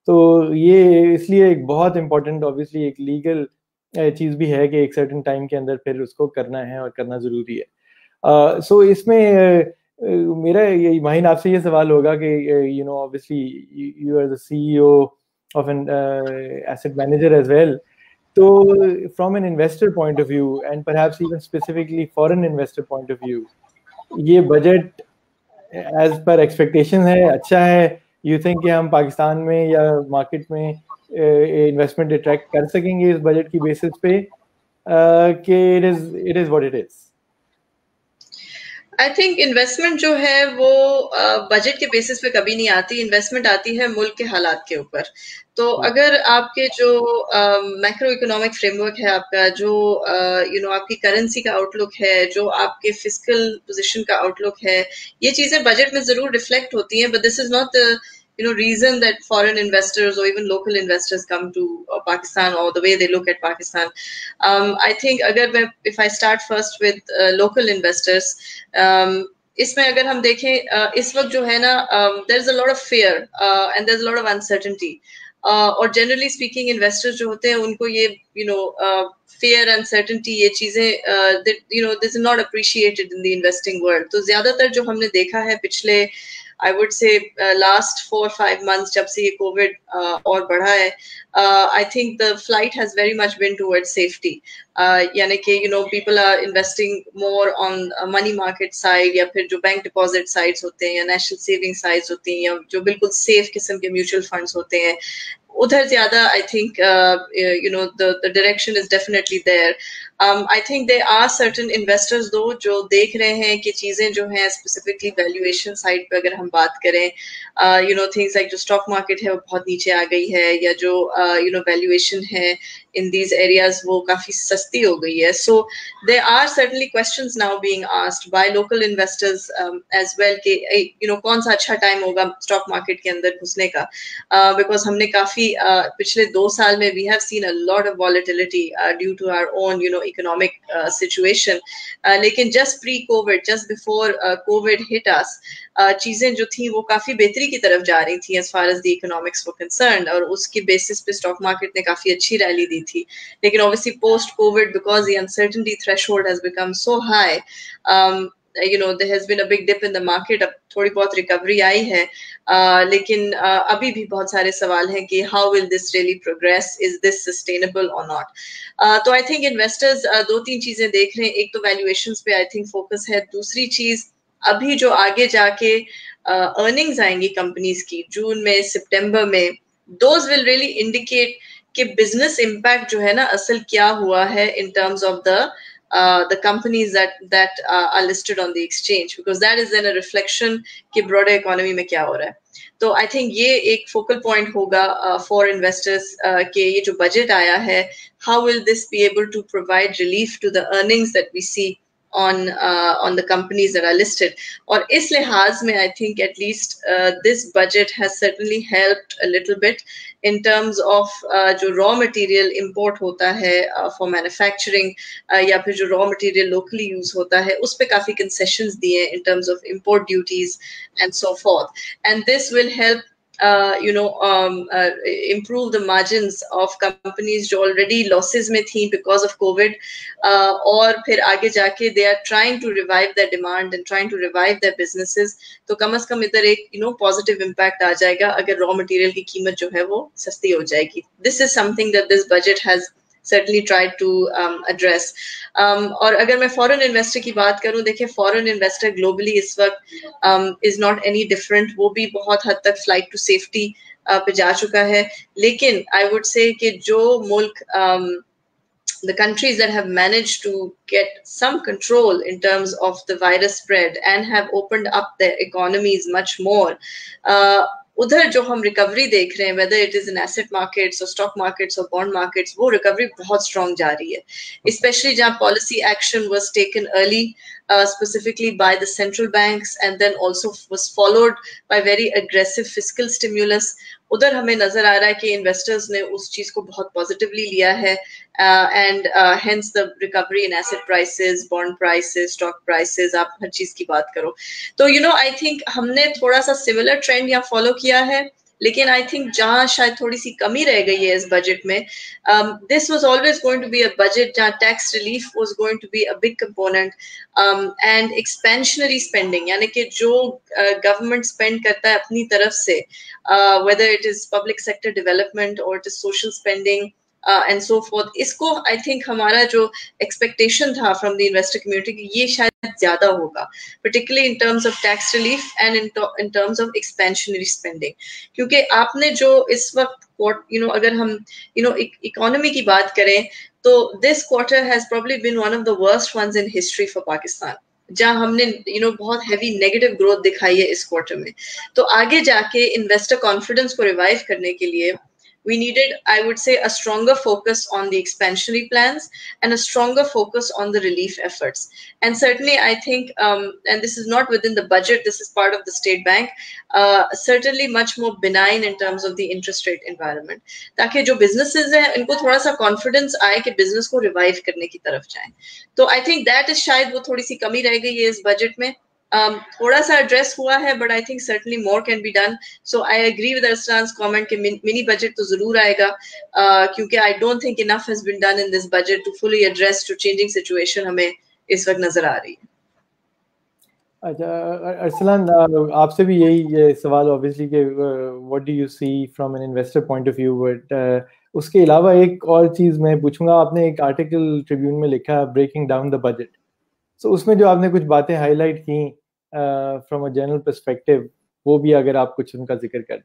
तो ये इसलिए एक बहुत इम्पोर्टेंट ऑब्वियसली एक लीगल चीज़ भी है कि एक सर्टेन टाइम के अंदर फिर उसको करना है और करना ज़रूरी है। सो uh, so इसमें uh, मेरा ये माहिन आपसे ये सवाल होगा कि you know obviously you are the CEO of an asset manager as well, तो from an investor point of view and perhaps even specifically foreign investor point of view, ये बजट एज पर एक्सपेक्टेशन है, अच्छा है? यू थिंक कि हम पाकिस्तान में या मार्केट में इन्वेस्टमेंट uh, अट्रैक्ट कर सकेंगे इस बजट की बेसिस पे uh, कि it is it is what it is? I think investment जो है वो बजट uh, के बेसिस पे कभी नहीं आती, इन्वेस्टमेंट आती है मुल्क के हालात के ऊपर। तो अगर आपके जो मैक्रो इकोनॉमिक फ्रेमवर्क है आपका, जो यू नो आपकी करेंसी का आउटलुक है, जो आपके फिस्कल पोजीशन का आउटलुक है, ये चीजें बजट में जरूर रिफ्लेक्ट होती हैं, but this is not the you know reason that foreign investors or even local investors come to uh, Pakistan, or the way they look at Pakistan. um, I think agar if I start first with uh, local investors, um, इसमें अगर हम देखें uh, इस वक्त जो है ना, there is a lot of fear and there is a lot of uncertainty, और जनरली स्पीकिंग इन्वेस्टर्स जो होते हैं उनको ये यू नो fear, uncertainty, ये चीजें that you know this is not appreciated in the investing world. तो ज्यादातर जो हमने देखा है पिछले I would say uh, last four or five months जब से ये COVID uh, और बढ़ा है, uh, I think the flight has very much been towards safety. uh, यानी कि you know people are investing more on uh, money market side, या फिर जो बैंक डिपॉजिट साइड्स होते हैं या नेशनल सेविंग साइड्स होती हैं या जो बिल्कुल सेफ किस्म के म्यूचुअल फंड्स होते हैं, उधर ज्यादा I think you know the the direction is definitely there. I think they are certain investors though जो देख रहे हैं कि चीजें जो हैं स्पेसिफिकली वैल्यूएशन साइड पे अगर हम बात करें, यू नो थिंग्स लाइक जो स्टॉक मार्केट है वो बहुत नीचे आ गई है, या जो यू नो वैल्यूएशन है in these areas वो काफी सस्ती हो गई है. So there are certainly questions now being asked by local investors um, as well कि you know कौन सा अच्छा टाइम होगा स्टॉक मार्केट के अंदर घुसने का, बिकॉज uh, हमने काफी uh, पिछले दो साल में we have seen a lot of volatility uh, due to our own you know economic uh, situation. uh, लेकिन just pre COVID, just before uh, COVID hit us, uh, चीजें जो थी वो काफी बेहतरी की तरफ जा रही थी as far as the economics were concerned, और उसकी बेसिस पे स्टॉक मार्केट ने काफी अच्छी रैली दी थी. लेकिन obviously post COVID, because the uncertainty threshold has become so high, um, you know there has been a big dip in the market. अब थोड़ी बहुत रिकवरी आई है, uh, लेकिन uh, अभी भी बहुत सारे सवाल हैं कि how will this really progress, is this sustainable or not. uh, तो I think investors uh, दो तीन चीजें देख रहे हैं. एक तो वैल्यूएशंस पे I think फोकस है, दूसरी चीज अभी जो आगे जाके अर्निंग्स uh, आएंगी कंपनीज की जून में सितंबर में, those will really indicate कि बिजनेस इम्पैक्ट जो है ना असल क्या हुआ है in terms of the uh, the companies that that uh, are listed on the exchange, because that is then a reflection कि broader economy में क्या हो रहा है. तो आई थिंक ये एक फोकल पॉइंट होगा फॉर इन्वेस्टर्स कि ये जो बजट आया है, how will this be able to provide relief to the earnings that we see on uh, on the companies that are listed. और इस लिहाज में I think at least uh, this budget has certainly helped a little bit in terms of uh, जो raw material import होता है uh, for manufacturing, uh, या फिर जो raw material locally use होता है उस पे काफी concessions दिए in terms of import duties and so forth, and this will help Uh, you know um, uh, improve the margins of companies जो already losses में थी because of COVID, uh, और फिर आगे जाके they are trying to revive their demand and trying to revive their businesses. तो कम से कम इधर एक you know positive impact आ जाएगा अगर raw material की कीमत जो है वो सस्ती हो जाएगी. This is something that this budget has certainly tried to um, address. Um, और अगर मैं foreign investor की बात करूं, देखिए foreign investor globally इस वक्त um, is not any different. वो भी बहुत हद तक flight to safety uh, पे जा चुका है. लेकिन I would say कि जो मुल्क um, the countries that have managed to get some control in terms of the virus spread and have opened up their economies much more, uh, उधर जो हम रिकवरी देख रहे हैं, whether it is in asset markets or stock markets or bond markets, वो रिकवरी बहुत स्ट्रॉन्ग जा रही है, especially जहाँ policy action was taken early, uh, specifically by the central banks, and then also was followed by very aggressive fiscal stimulus. उधर हमें नजर आ रहा है कि इन्वेस्टर्स ने उस चीज को बहुत पॉजिटिवली लिया है, and hence the recovery in asset prices, bond prices, stock prices, आप हर चीज की बात करो. तो यू नो आई थिंक हमने थोड़ा सा सिमिलर ट्रेंड यहाँ फॉलो किया है लेकिन आई थिंक जहां शायद थोड़ी सी कमी रह गई है इस बजट में, this was always going to be a budget जहां tax relief was going to be a big component, and expansionary spending, यानी कि जो गवर्नमेंट uh, स्पेंड करता है अपनी तरफ से, whether it is public sector development और it is social spending and so forth, इसको आई थिंक हमारा जो एक्सपेक्टेशन था फ्रॉम द इन्वेस्टर कम्युनिटी कि ये शायद ज्यादा होगा, particularly in terms of tax relief and in, to, in terms of expansionary spending, क्योंकि आपने जो इस वक्त you know अगर हम you know इकोनॉमी की बात करें तो this quarter has probably been one of the worst ones in history for Pakistan, जहां हमने you know बहुत हैवी नेगेटिव ग्रोथ दिखाई है इस क्वार्टर में। तो आगे जाके इन्वेस्टर कॉन्फिडेंस को रिवाइव करने के लिए we needed, I would say, a stronger focus on the expansionary plans and a stronger focus on the relief efforts. And certainly, I think, um, and this is not within the budget, this is part of the state bank, uh, certainly much more benign in terms of the interest rate environment. ताकि जो businesses हैं, इनको थोड़ा सा confidence आए कि business को revive करने की तरफ जाएं। तो I think that is शायद वो थोड़ी सी कमी रह गई है इस budget में। Um, थोड़ा सा एड्रेस हुआ है, but I think certainly more can be done. So I agree with Arslan's comment कि मिनी बजट तो जरूर आएगा, uh, क्योंकि I don't think enough has been done in this budget to fully address to changing situation हमें इस वक्त नजर आ रही है। अच्छा अरसलान, आपसे भी यही सवाल ऑब्वियसली कि what do you see from an investor point of view, but उसके अलावा एक और चीज़ मैं पूछूंगा। आपने एक आर्टिकल ट्रिब्यून में लिखा breaking down the budget, so उसमें जो आपने कुछ बातें हाईलाइट की फ्रॉम अ जनरल पर्सपेक्टिव, वो भी अगर आप कुछ उनका जिक्र करें।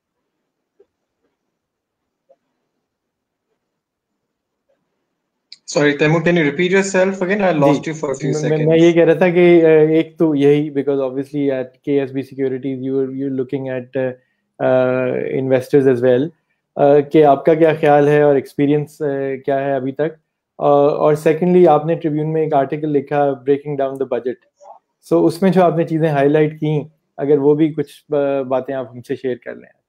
Sorry, Taimur, can you repeat yourself again? I lost you for a few seconds. मैं ये कह रहा था कि एक तो यही, because obviously at K S B Securities you you're looking at uh, uh, investors as well, uh, कि आपका क्या ख्याल है और एक्सपीरियंस uh, क्या है अभी तक, uh, और सेकेंडली आपने ट्रिब्यून में एक आर्टिकल लिखा breaking down the budget, so उसमें जो आपने चीज़ें हाईलाइट की, अगर वो भी कुछ बातें आप हमसे शेयर कर लें।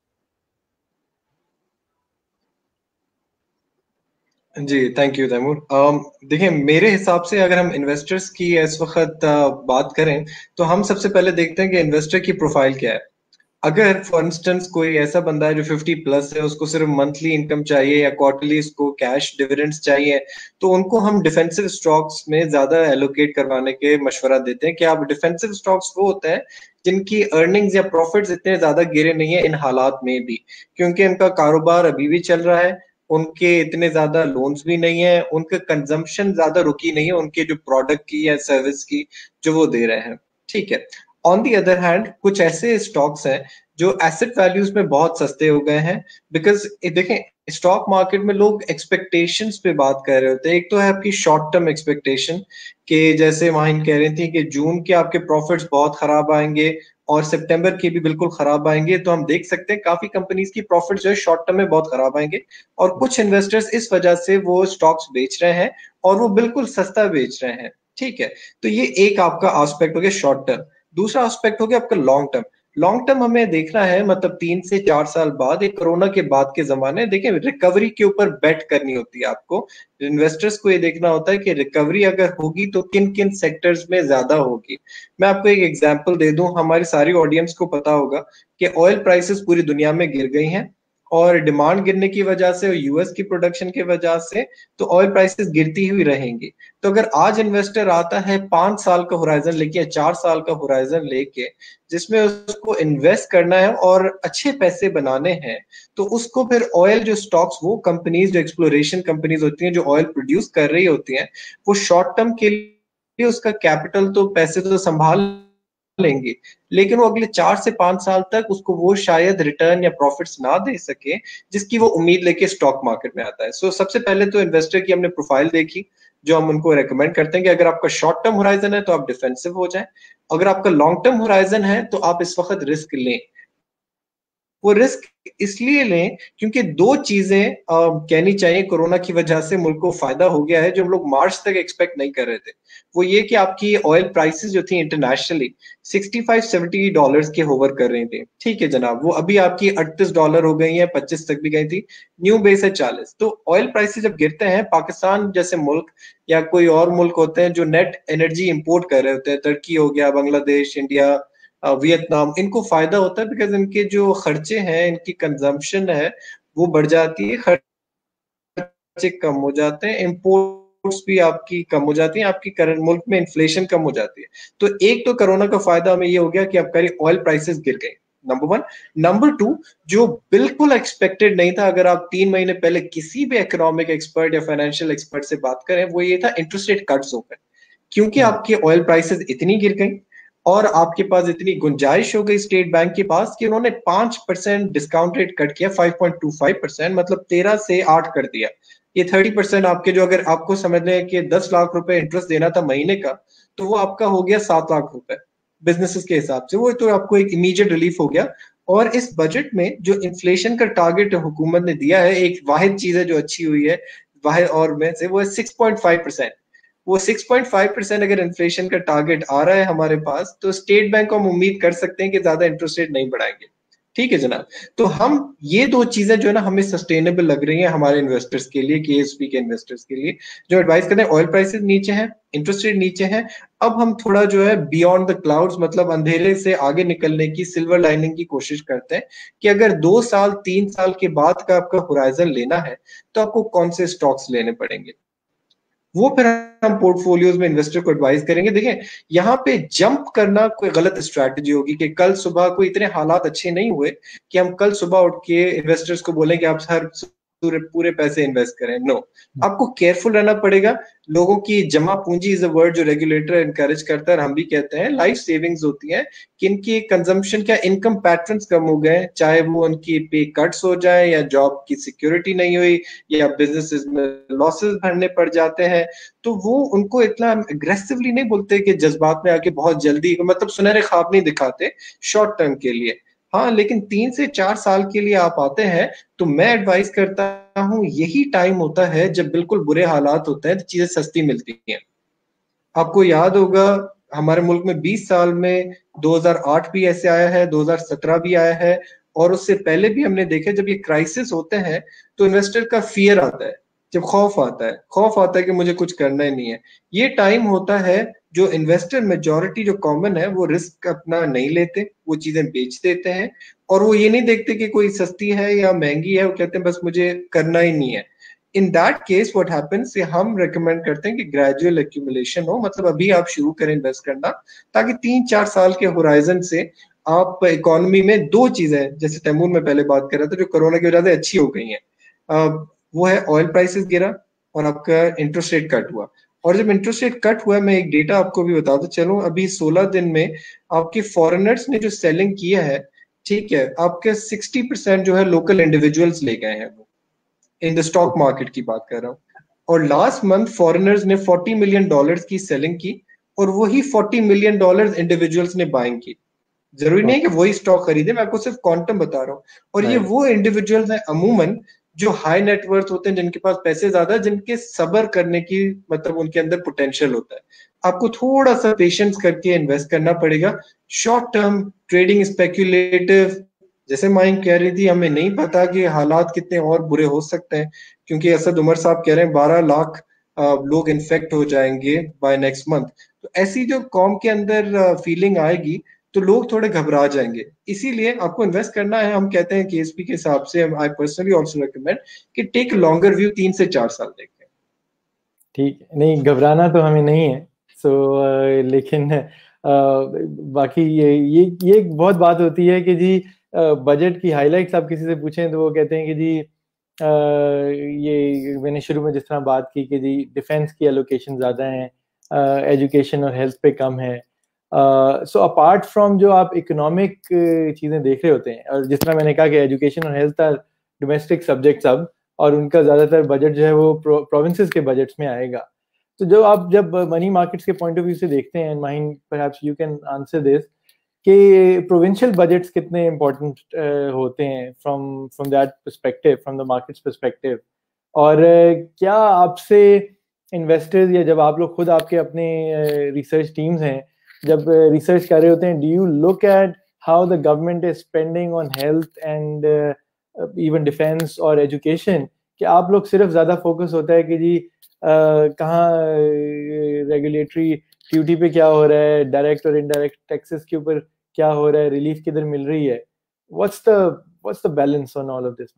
जी, थैंक यू तैमूर। um, देखिए, मेरे हिसाब से अगर हम इन्वेस्टर्स की इस वक्त uh, बात करें तो हम सबसे पहले देखते हैं कि इन्वेस्टर की प्रोफाइल क्या है। अगर फॉर इंस्टेंस कोई ऐसा बंदा है जो फिफ्टी प्लस है, उसको सिर्फ मंथली इनकम चाहिए या क्वार्टरली उसको कैश डिविडेंड्स चाहिए, तो उनको हम डिफेंसिव स्टॉक्स में ज्यादा एलोकेट करवाने के मशवरा देते हैं कि आप डिफेंसिव स्टॉक्स वो होते हैं जिनकी अर्निंग्स या प्रॉफिट्स इतने ज्यादा गिरे नहीं है इन हालात में भी, क्योंकि उनका कारोबार अभी भी चल रहा है, उनके इतने ज्यादा लोन्स भी नहीं है, उनका कंजम्पशन ज्यादा रुकी नहीं है उनके जो प्रोडक्ट की या सर्विस की जो वो दे रहे हैं। ठीक है। ऑन दी अदर हैंड कुछ ऐसे स्टॉक्स हैं जो एसेट वैल्यूज में बहुत सस्ते हो गए हैं, बिकॉज देखें स्टॉक मार्केट में लोग एक्सपेक्टेशंस पे बात कर रहे होते हैं। एक तो है आपकी शॉर्ट टर्म एक्सपेक्टेशन कि जैसे माहिन कह रही थी कि जून के आपके प्रॉफिट्स बहुत खराब आएंगे और सितंबर के भी बिल्कुल खराब आएंगे, तो हम देख सकते हैं काफी कंपनीज की प्रॉफिट जो है शॉर्ट टर्म में बहुत खराब आएंगे और कुछ इन्वेस्टर्स इस वजह से वो स्टॉक्स बेच रहे हैं और वो बिल्कुल सस्ता बेच रहे हैं। ठीक है, तो ये एक आपका एस्पेक्ट हो गया शॉर्ट टर्म। दूसरा एस्पेक्ट हो गया आपका लॉन्ग टर्म। लॉन्ग टर्म हमें देखना है, मतलब तीन से चार साल बाद, एक कोरोना के बाद के जमाने, देखिए रिकवरी के ऊपर बेट करनी होती है आपको। इन्वेस्टर्स को ये देखना होता है कि रिकवरी अगर होगी तो किन किन सेक्टर्स में ज्यादा होगी। मैं आपको एक एग्जांपल दे दूं, हमारी सारी ऑडियंस को पता होगा कि ऑयल प्राइसेस पूरी दुनिया में गिर गई हैं और डिमांड गिरने की वजह से और यूएस की प्रोडक्शन की वजह से तो ऑयल प्राइसेस गिरती हुई रहेंगी। तो अगर आज इन्वेस्टर आता है पांच साल का होराइजन लेके, चार साल का होराइजन लेके, जिसमें उसको इन्वेस्ट करना है और अच्छे पैसे बनाने हैं, तो उसको फिर ऑयल जो स्टॉक्स, वो कंपनीज जो एक्सप्लोरेशन कंपनीज होती हैं जो ऑयल प्रोड्यूस कर रही होती हैं, वो शॉर्ट टर्म के लिए उसका कैपिटल तो पैसे तो संभाल लेंगे, लेकिन वो अगले चार से पांच साल तक उसको वो शायद रिटर्न या प्रॉफिट्स ना दे सके जिसकी वो उम्मीद लेके स्टॉक मार्केट में आता है। सो so, सबसे पहले तो इन्वेस्टर की हमने प्रोफाइल देखी, जो हम उनको रेकमेंड करते हैं कि अगर आपका शॉर्ट टर्म होराइजन है तो आप डिफेंसिव हो जाएं, अगर आपका लॉन्ग टर्म होराइजन है तो आप इस वक्त रिस्क लें। वो रिस्क इसलिए लें क्योंकि दो चीजें कहनी चाहिए कोरोना की वजह से मुल्क को फायदा हो गया है जो हम लोग मार्च तक एक्सपेक्ट नहीं कर रहे थे। वो ये कि आपकी ऑयल प्राइसेस जो थी internationally sixty five seventy dollars के होवर कर रही थी। ठीक है जनाब, वो अभी आपकी अड़तीस डॉलर हो गई है, पच्चीस तक भी गई थी, न्यू बेस है चालीस। तो ऑयल प्राइसेस जब गिरते हैं, पाकिस्तान जैसे मुल्क या कोई और मुल्क होते हैं जो नेट एनर्जी इंपोर्ट कर रहे होते हैं, तुर्की हो गया, बांग्लादेश, इंडिया, वियतनाम, इनको फायदा होता है बिकॉज इनके जो खर्चे हैं, इनकी कंजम्पशन है वो बढ़ जाती है, खर्चे कम हो जाते हैं, इम्पोर्ट्स भी आपकी कम हो जाती हैं, आपकी करंट मुल्क में इन्फ्लेशन कम हो जाती है। तो एक तो कोरोना का फायदा हमें ये हो गया कि आपका ऑयल प्राइसेस गिर गए, नंबर वन। नंबर टू, जो बिल्कुल एक्सपेक्टेड नहीं था, अगर आप तीन महीने पहले किसी भी इकोनॉमिक एक्सपर्ट या फाइनेंशियल एक्सपर्ट से बात करें, वो ये था इंटरेस्ट रेट कट्स हो गए, क्योंकि आपके ऑयल प्राइसेस इतनी गिर गई और आपके पास इतनी गुंजाइश हो गई स्टेट बैंक के पास कि उन्होंने पांच परसेंट डिस्काउंट रेट कट किया, five point two five percent, मतलब तेरह से आठ कर दिया। ये थर्टी परसेंट आपके, जो अगर आपको समझ लें कि दस लाख रुपए इंटरेस्ट देना था महीने का, तो वो आपका हो गया सात लाख रुपए बिजनेसेस के हिसाब से, वो तो आपको एक इमीडिएट रिलीफ हो गया। और इस बजट में जो इन्फ्लेशन का टारगेट हुकूमत ने दिया है, एक वाहिद चीज है जो अच्छी हुई है वाहिद और में से, वो है सिक्स पॉइंट फाइव परसेंट। वो सिक्स पॉइंट फाइव परसेंट अगर इन्फ्लेशन का टारगेट आ रहा है हमारे पास, तो स्टेट बैंक को हम उम्मीद कर सकते हैं कि ज्यादा इंटरेस्ट रेट नहीं बढ़ाएंगे। ठीक है जनाब, तो हम ये दो चीजें जो है ना हमें सस्टेनेबल लग रही है हमारे इन्वेस्टर्स के लिए, केएसपी के इन्वेस्टर्स के लिए जो एडवाइस करते हैं। ऑयल प्राइसेस नीचे हैं, इंटरेस्ट रेट नीचे है, अब हम थोड़ा जो है बियॉन्ड द क्लाउड्स, मतलब अंधेरे से आगे निकलने की, सिल्वर लाइनिंग की कोशिश करते हैं कि अगर दो साल तीन साल के बाद का आपका होराइजन लेना है तो आपको कौन से स्टॉक्स लेने पड़ेंगे, वो फिर हम पोर्टफोलियोज में इन्वेस्टर को एडवाइस करेंगे। देखिए, यहाँ पे जंप करना कोई गलत स्ट्रैटेजी होगी कि कल सुबह कोई इतने हालात अच्छे नहीं हुए कि हम कल सुबह उठ के इन्वेस्टर्स को बोलें कि आप हर पूरे पूरे पैसे इन्वेस्ट करें। नो, आपको केयरफुल रहना पड़ेगा। लोगों की जमा पूंजी इज अ वर्ड जो रेगुलेटर एनकरेज करता है और हम भी कहते हैं, लाइफ सेविंग्स होती है कि इनकी कंजम्पशन क्या, इनकम पैटर्न्स कम हो गए, चाहे वो उनकी पे कट्स हो जाए या जॉब की सिक्योरिटी नहीं हुई या बिजनेसेस में लॉसेस भरने पड़ जाते हैं, तो वो उनको इतना एग्रेसिवली नहीं बोलते कि जज्बात में आके बहुत जल्दी, मतलब सुनहरे ख्वाब नहीं दिखाते शॉर्ट टर्म के लिए। हाँ, लेकिन तीन से चार साल के लिए आप आते हैं तो मैं एडवाइस करता हूँ, यही टाइम होता है जब बिल्कुल बुरे हालात होते हैं तो चीजें सस्ती मिलती हैं। आपको याद होगा हमारे मुल्क में बीस साल में दो हज़ार आठ भी ऐसे आया है, दो हज़ार सत्रह भी आया है, और उससे पहले भी हमने देखा जब ये क्राइसिस होते हैं तो इन्वेस्टर का फियर आता है, जब खौफ आता है, खौफ आता है कि मुझे कुछ करना ही नहीं है। ये टाइम होता है जो इन्वेस्टर मेजॉरिटी जो कॉमन है वो रिस्क अपना नहीं लेते, वो चीजें बेच देते हैं और वो ये नहीं देखते कि कोई सस्ती है या महंगी है, वो कहते हैं बस मुझे करना ही नहीं है। In that case what happens, हम रेकमेंड करते हैं कि ग्रेजुअल एक्यूमुलेशन हो, मतलब अभी आप शुरू करें इन्वेस्ट करना, ताकि तीन चार साल के होराइजन से आप इकोनॉमी में दो चीजें, जैसे तैमूर में पहले बात कर रहा था, जो कोरोना की वजह से अच्छी हो गई हैं, वो है ऑयल प्राइसेस गिरा और आपका इंटरेस्ट रेट कट हुआ। और जब इंटरेस्ट रेट कट हुआ, मैं एक डेटा आपको भी बता दूं, चलो अभी सोलह दिन में आपके फॉरेनर्स ने जो सेलिंग किया है, ठीक है, आपके सिक्सटी परसेंट जो है लोकल इंडिविजुअल्स ले गए हैं, वो इन द स्टॉक मार्केट की बात कर रहा हूँ। और लास्ट मंथ फॉरेनर्स ने चालीस मिलियन डॉलर्स की सेलिंग की और वही चालीस मिलियन डॉलर्स इंडिविजुअल्स ने बाइंग की। जरूरी नहीं है कि वही स्टॉक खरीदे, मैं आपको सिर्फ क्वांटम बता रहा हूँ। और ये वो इंडिविजुअल्स हैं अमूमन जो हाई नेटवर्थ होते हैं, जिनके पास पैसे ज्यादा है, जिनके सब्र करने की, मतलब उनके अंदर पोटेंशियल होता है। आपको थोड़ा सा पेशेंस करके इन्वेस्ट करना पड़ेगा। शॉर्ट टर्म ट्रेडिंग, स्पेक्यूलेटिव, जैसे माइंग कह रही थी, हमें नहीं पता कि हालात कितने और बुरे हो सकते हैं, क्योंकि असद उमर साहब कह रहे हैं बारह लाख लोग इन्फेक्ट हो जाएंगे बाय नेक्स्ट मंथ। तो ऐसी जो कौम के अंदर फीलिंग आएगी तो लोग थोड़े घबरा जाएंगे। इसीलिए आपको इन्वेस्ट करना है, हम कहते हैं केएसपी के हिसाब से, आई पर्सनली आल्सो रेकमेंड कि टेक लॉन्गर व्यू, तीन से चार साल देखें। ठीक है, नहीं घबराना तो हमें नहीं है। सो so, uh, लेकिन uh, बाकी ये ये ये एक बहुत बात होती है कि जी बजट uh, की हाइलाइट्स आप किसी से पूछें तो वो कहते हैं कि जी uh, ये मैंने शुरू में जिस तरह बात की कि जी डिफेंस की एलोकेशन ज़्यादा है, एजुकेशन uh, और हेल्थ पे कम है। सो अपार्ट फ्रॉम जो आप इकोनॉमिक चीज़ें देख रहे होते हैं, और जिस तरह मैंने कहा कि एजुकेशन और हेल्थ आर डोमेस्टिक सब्जेक्ट्स अब, और उनका ज़्यादातर बजट जो है वो प्रोविंसेस के बजट्स में आएगा। तो जो आप जब मनी मार्केट्स के पॉइंट ऑफ व्यू से देखते हैं, Maheen perhaps you can answer this, कि प्रोविंशियल बजट्स कितने इंपॉर्टेंट uh, होते हैं from from that perspective, from the markets perspective, और uh, क्या आपसे इन्वेस्टर्स, या जब आप लोग खुद आपके अपने रिसर्च uh, टीम्स हैं, जब रिसर्च uh, कर रहे होते हैं, do you look at how the government is spending on health and even defence और एजुकेशन, कि आप लोग सिर्फ ज्यादा फोकस होता है कि जी uh, कहाँ रेगुलेटरी ड्यूटी पे क्या हो रहा है, डायरेक्ट और इनडायरेक्ट टैक्सेस के ऊपर क्या हो रहा है, रिलीफ किधर मिल रही है, what's the what's the balance on all of this?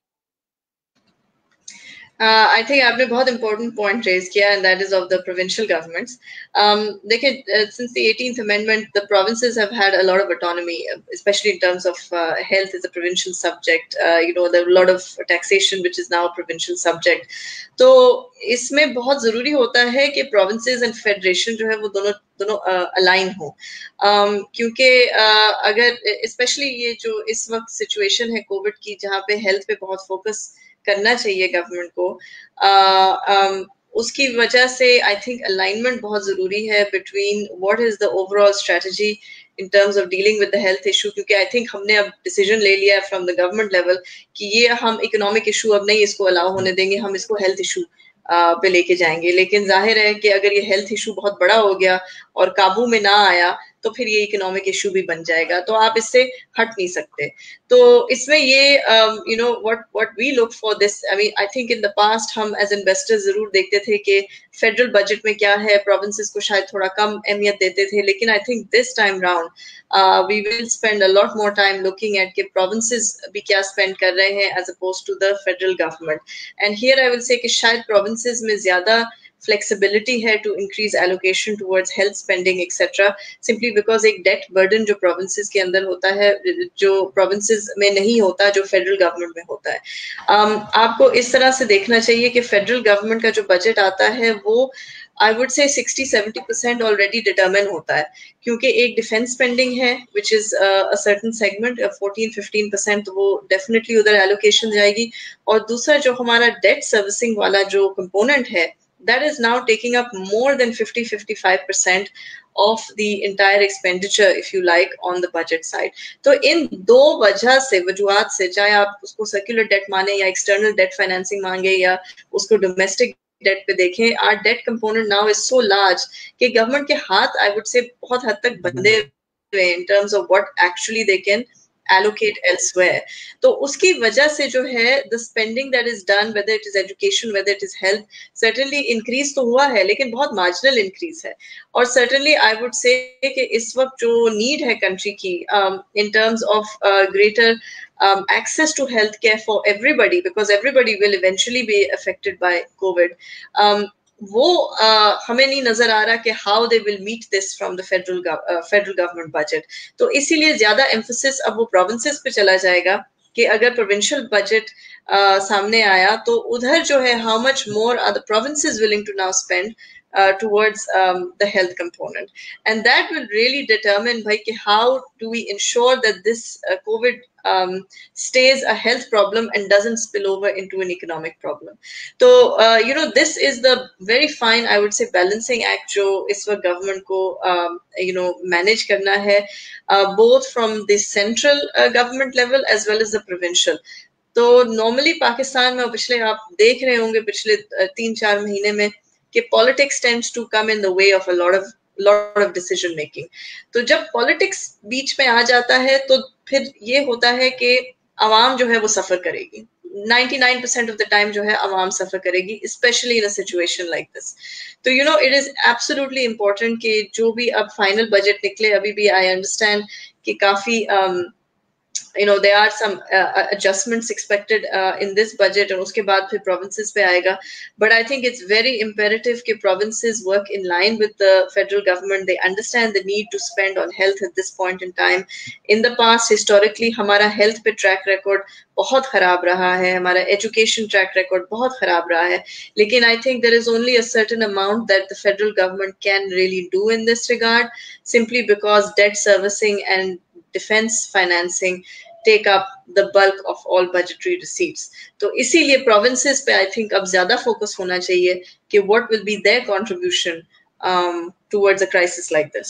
Uh, I think आपने बहुत important point raise किया, and that is of the provincial governments. Um, देखिए, uh, since the eighteenth Amendment, the provinces have had a lot of autonomy, especially in terms of uh, health is a provincial subject. Uh, you know, there are a lot of taxation which is now a provincial subject. तो इसमें बहुत ज़रूरी होता है कि provinces and federation जो है वो दोनों दोनों अलाइन uh, हो, um, क्योंकि uh, अगर especially ये जो इस वक्त situation है कोविड की, जहाँ पे हेल्थ पे बहुत फोकस करना चाहिए गवर्नमेंट को, uh, um, उसकी वजह से आई थिंक अलाइनमेंट बहुत जरूरी है between what is the overall strategy in terms of dealing with the health issue, क्योंकि आई थिंक हमने अब डिसीजन ले लिया है फ्रॉम द गवर्नमेंट लेवल कि ये हम इकोनॉमिक इशू अब नहीं इसको अलाउ होने देंगे, हम इसको हेल्थ इशू पे लेके जाएंगे। लेकिन जाहिर है कि अगर ये हेल्थ इशू बहुत बड़ा हो गया और काबू में ना आया तो फिर ये इकोनॉमिक इशू भी बन जाएगा, तो आप इससे हट नहीं सकते। तो इसमें ये you know what what we look for this, I mean I think in the past हम एज इन्वेस्टर्स जरूर देखते थे कि फेडरल बजट में क्या है, प्रोविंसेस को शायद थोड़ा कम अहमियत देते थे, लेकिन I think this time round we will spend a lot more time looking at के प्रोविंसेस भी क्या स्पेंड कर रहे हैं as opposed to the federal government. And here I will say कि शायद प्रोविंसेस में ज्यादा flexibility है to increase allocation towards health spending et cetera, simply because एक debt burden जो provinces के अंदर होता है, जो provinces में नहीं होता, जो federal government में होता है। um, आपको इस तरह से देखना चाहिए कि federal government का जो budget आता है वो I would say sixty to seventy percent already determine होता है, क्योंकि एक defense spending है which is uh, a certain segment, uh, fourteen to fifteen percent वो definitely उधर allocation जाएगी, और दूसरा जो हमारा debt servicing वाला जो component है that is now taking up more than fifty to fifty-five percent of the entire expenditure, if you like, on the budget side. तो इन दो वजह से, वजूहात से, चाहे आप उसको circular debt माने या external debt financing मांगे या उसको domestic debt पे देखें, our debt component now is so large कि government के हाथ I would say बहुत हद तक बंधे हुए in terms of what actually they can allocate elsewhere. तो उसकी वजह से जो है the spending that is done, whether it is education, whether it is health, certainly increase तो हुआ है, लेकिन बहुत marginal increase है। और certainly I would say कि इस वक्त जो need है country की um, in terms of uh, greater um, access to healthcare for everybody, because everybody will eventually be affected by COVID, um, वो uh, हमें नहीं नजर आ रहा कि how they will meet this from the federal uh, federal government budget। तो इसीलिए ज्यादा emphasis अब वो provinces पे चला जाएगा कि अगर provincial budget uh, सामने आया तो उधर जो है how much more are the provinces willing to now spend uh, towards um, the health component, and that will really determine bhai ki how do we ensure that this uh, COVID um, stays a health problem and doesn't spill over into an economic problem. So uh, you know this is the very fine, I would say, balancing act jo is waqt government ko um, you know manage karna hai, uh, both from the central uh, government level as well as the provincial. तो नॉर्मली पाकिस्तान में पिछले आप देख रहे होंगे पिछले तीन चार महीने में कि politics tends to come in the way of a lot of lot of decision making. तो जब पॉलिटिक्स बीच में आ जाता है तो फिर ये होता है कि आवाम जो है वो सफर करेगी, ninety-nine percent of the time जो है आवाम सफर करेगी, especially in a situation like this. तो you know it is absolutely important कि जो भी अब फाइनल बजट निकले, अभी भी I understand कि काफी um, you know there are some uh, adjustments expected uh, in this budget, and uske baad phir provinces pe aayega, but I think it's very imperative ke provinces work in line with the federal government. They understand the need to spend on health at this point in time. In the past historically hamara health pe track record बहुत खराब रहा है, हमारा एजुकेशन ट्रैक रिकॉर्ड बहुत खराब रहा है, लेकिन I think there is only a certain amount that the federal government can really do in this regard, simply because debt servicing and defence financing take up the bulk of all budgetary receipts. तो इसीलिए provinces पे I think अब ज़्यादा focus होना चाहिए कि what will be their contribution um, towards a crisis like this.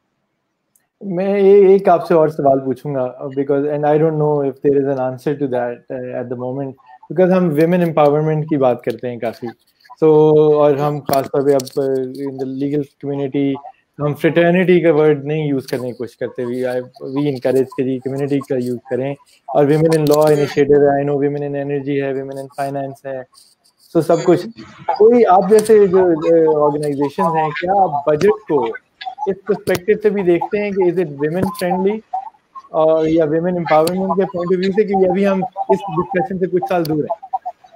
मैं एक आपसे और सवाल पूछूंगा because and I don't know if there is an answer to that uh, at the moment, because हम women empowerment की बात करते हैं काफी, so और हम खासतौर पे अब in the legal community हम फ्रेटर्निटी का वर्ड नहीं यूज करने की कोशिश करते, वी आई वी इनकरेज करिए कम्युनिटी का यूज करें, और विमेन इन लॉ इनिशिएटिव है, I know women in energy है, विमेन इन फाइनेंस है, तो सब कुछ। कोई आप जैसे जो ऑर्गेनाइजेशंस हैं, क्या आप बजट को इस पर्सपेक्टिव से भी देखते हैं कि इज इट विमेन फ्रेंडली और या विमेन एम्पावरमेंट के पॉइंट ऑफ व्यू से, कि अभी हम इस डिस्कशन से कुछ साल दूर हैं?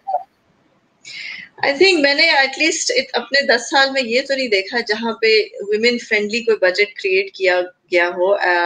आई थिंक मैंने एटलीस्ट अपने दस साल में ये तो नहीं देखा जहाँ पे वुमेन फ्रेंडली कोई बजट क्रिएट किया गया हो.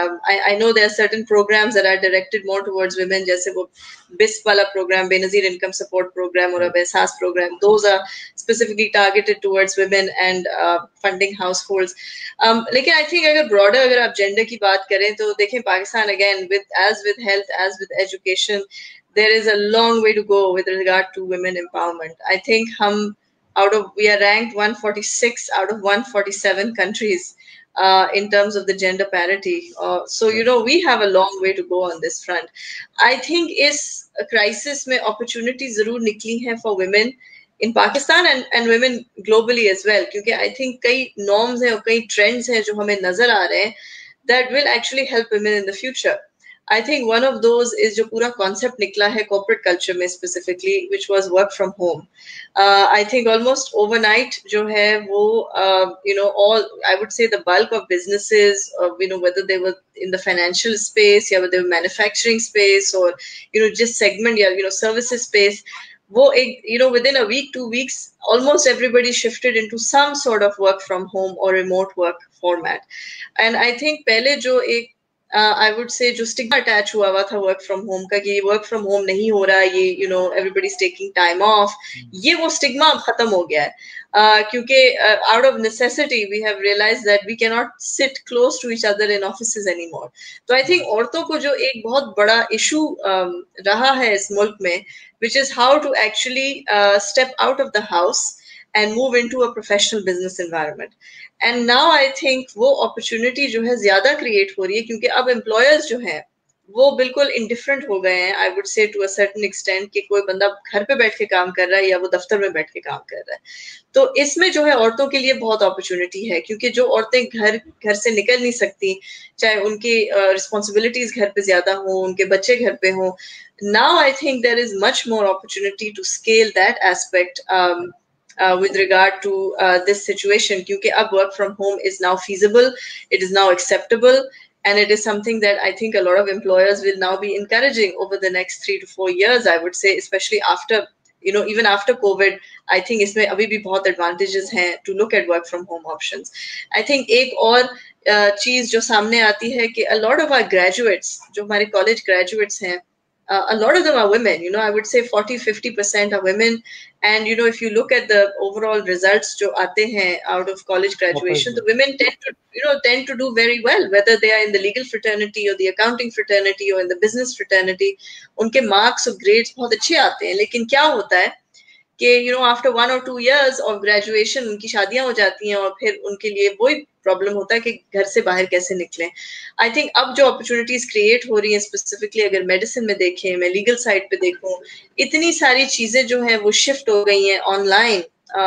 I know there are certain programmes that are directed more towards women, जैसे वो बिस्प वाला programme, Benazir income support programme, और अब Ehsaas programme. Those are specifically targeted towards women and funding households. लेकिन आई थिंक अगर ब्रॉडर अगर आप जेंडर की बात करें तो देखें, Pakistan again with as with health as with education, there is a long way to go with regard to women empowerment. I think hum out of we are ranked one forty-six out of one forty-seven countries uh, in terms of the gender parity. Uh, so you know we have a long way to go on this front. I think is a crisis mein opportunity zarur nikli hai for women in Pakistan and and women globally as well. Kyunki I think kai norms hain aur kai trends hain jo hame nazar aa rahe hain that will actually help women in the future. I think one of those is जो पूरा concept निकला है corporate culture में specifically, which was work from home. Uh, I think almost overnight जो है वो uh, you know all I would say the bulk of businesses, uh, you know whether they were in the financial space या whether they were manufacturing space or you know just segment या you know services space, वो एक you know within a week two weeks almost everybody shifted into some sort of work from home or remote work format. And I think पहले जो एक आई वुड से जो स्टिग्मा अटैच हुआ हुआ था वर्क फ्रॉम होम का, कि वर्क फ्रॉम होम नहीं हो रहा, ये you know everybody is taking time off, ये वो स्टिग्मा अब खत्म हो गया है. uh, क्योंकि out of necessity we have realise that we can not sit close to each other in offices any more. तो आई थिंक औरतों को जो एक बहुत बड़ा इशू um, रहा है इस मुल्क में, which is how to actually step out of the house and move into a professional business environment. And now I think वो opportunity जो है ज्यादा create हो रही है, क्योंकि अब employers जो हैं वो बिल्कुल indifferent हो गए हैं, I would say to a certain extent, कि कोई बंदा घर पे बैठ के काम कर रहा है या वो दफ्तर में बैठ के काम कर रहा है. तो इसमें जो है औरतों के लिए बहुत opportunity है, क्योंकि जो औरतें घर घर से निकल नहीं सकती, चाहे उनकी responsibilities uh, घर पे ज्यादा हो, उनके बच्चे घर पे हों, now I think there is much more opportunity to scale that aspect um, Uh, with regard to uh, this situation, क्योंकि अब work from home is now feasible, it is now acceptable, and it is something that I think a lot of employers will now be encouraging over the next three to four years, I would say, especially after, you know, even after COVID. I think इसमें अभी भी बहुत advantages हैं to look at work from home options. I think एक और uh, चीज जो सामने आती है कि a lot of our graduates, जो हमारे college graduates हैं, Uh, a lot of them are women. You know, I would say forty to fifty percent are women. And, you know, if you look at the overall results jo aate hain out of college graduation, the women tend to, you know, tend to do very well, whether they are in the legal fraternity or the accounting fraternity or in the business fraternity. Unke marks or grades बहुत अच्छे आते हैं. लेकिन क्या होता है कि you know after one or two years of graduation उनकी शादियां हो जाती हैं, और फिर उनके लिए वही प्रॉब्लम होता है कि घर से बाहर कैसे निकलें. आई थिंक अब जो अपॉर्चुनिटीज क्रिएट हो रही हैं, स्पेसिफिकली अगर मेडिसिन में देखें, मैं लीगल साइड पे देखूं, इतनी सारी चीजें जो हैं वो शिफ्ट हो गई हैं online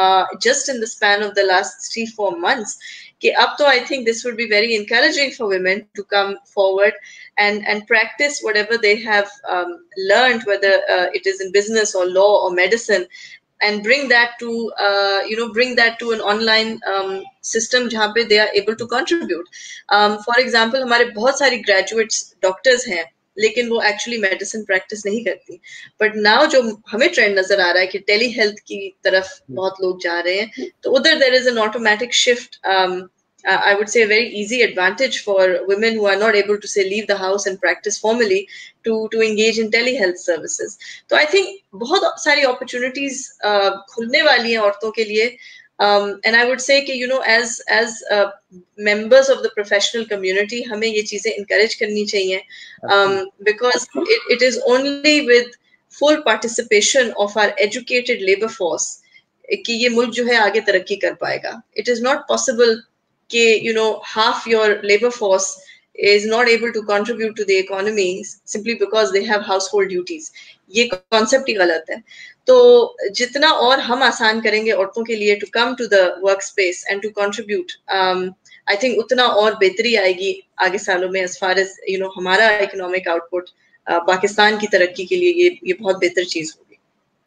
just in the span of the last three four months, कि अब तो I think this would be very encouraging for women to come forward and and practice whatever they have um, learned, whether uh, it is in business or law or medicine, and bring that to uh, you know bring that to an online um, system जहाँ पे they are able to contribute. um, for example, हमारे बहुत सारी graduates doctors हैं, लेकिन वो actually medicine practice नहीं करती. But now जो हमें trend नजर आ रहा है कि tele health की तरफ बहुत लोग जा रहे हैं, तो उधर there is an automatic shift. um, Uh, I would say a very easy advantage for women who are not able to say leave the house and practice formally to to engage in telehealth services. So I think बहुत सारी opportunities uh, खुलने वाली हैं औरतों के लिए. Um, and I would say कि you know as as uh, members of the professional community हमें ये चीजें encourage करनी चाहिए, um, because it, it is only with full participation of our educated labor force कि ये मुल्क जो है आगे तरक्की कर पाएगा. It is not possible कि you know half your labor force is not able to contribute to the economy simply because they have household duties. ये concept ही गलत है. तो जितना और हम आसान करेंगे औरतों के लिए to come to the workspace and to contribute, um, I think उतना और बेहतरी आएगी आगे सालों में as far as you know हमारा economic output uh, पाकिस्तान की तरक्की के लिए ये ये बहुत बेहतर चीज होगी.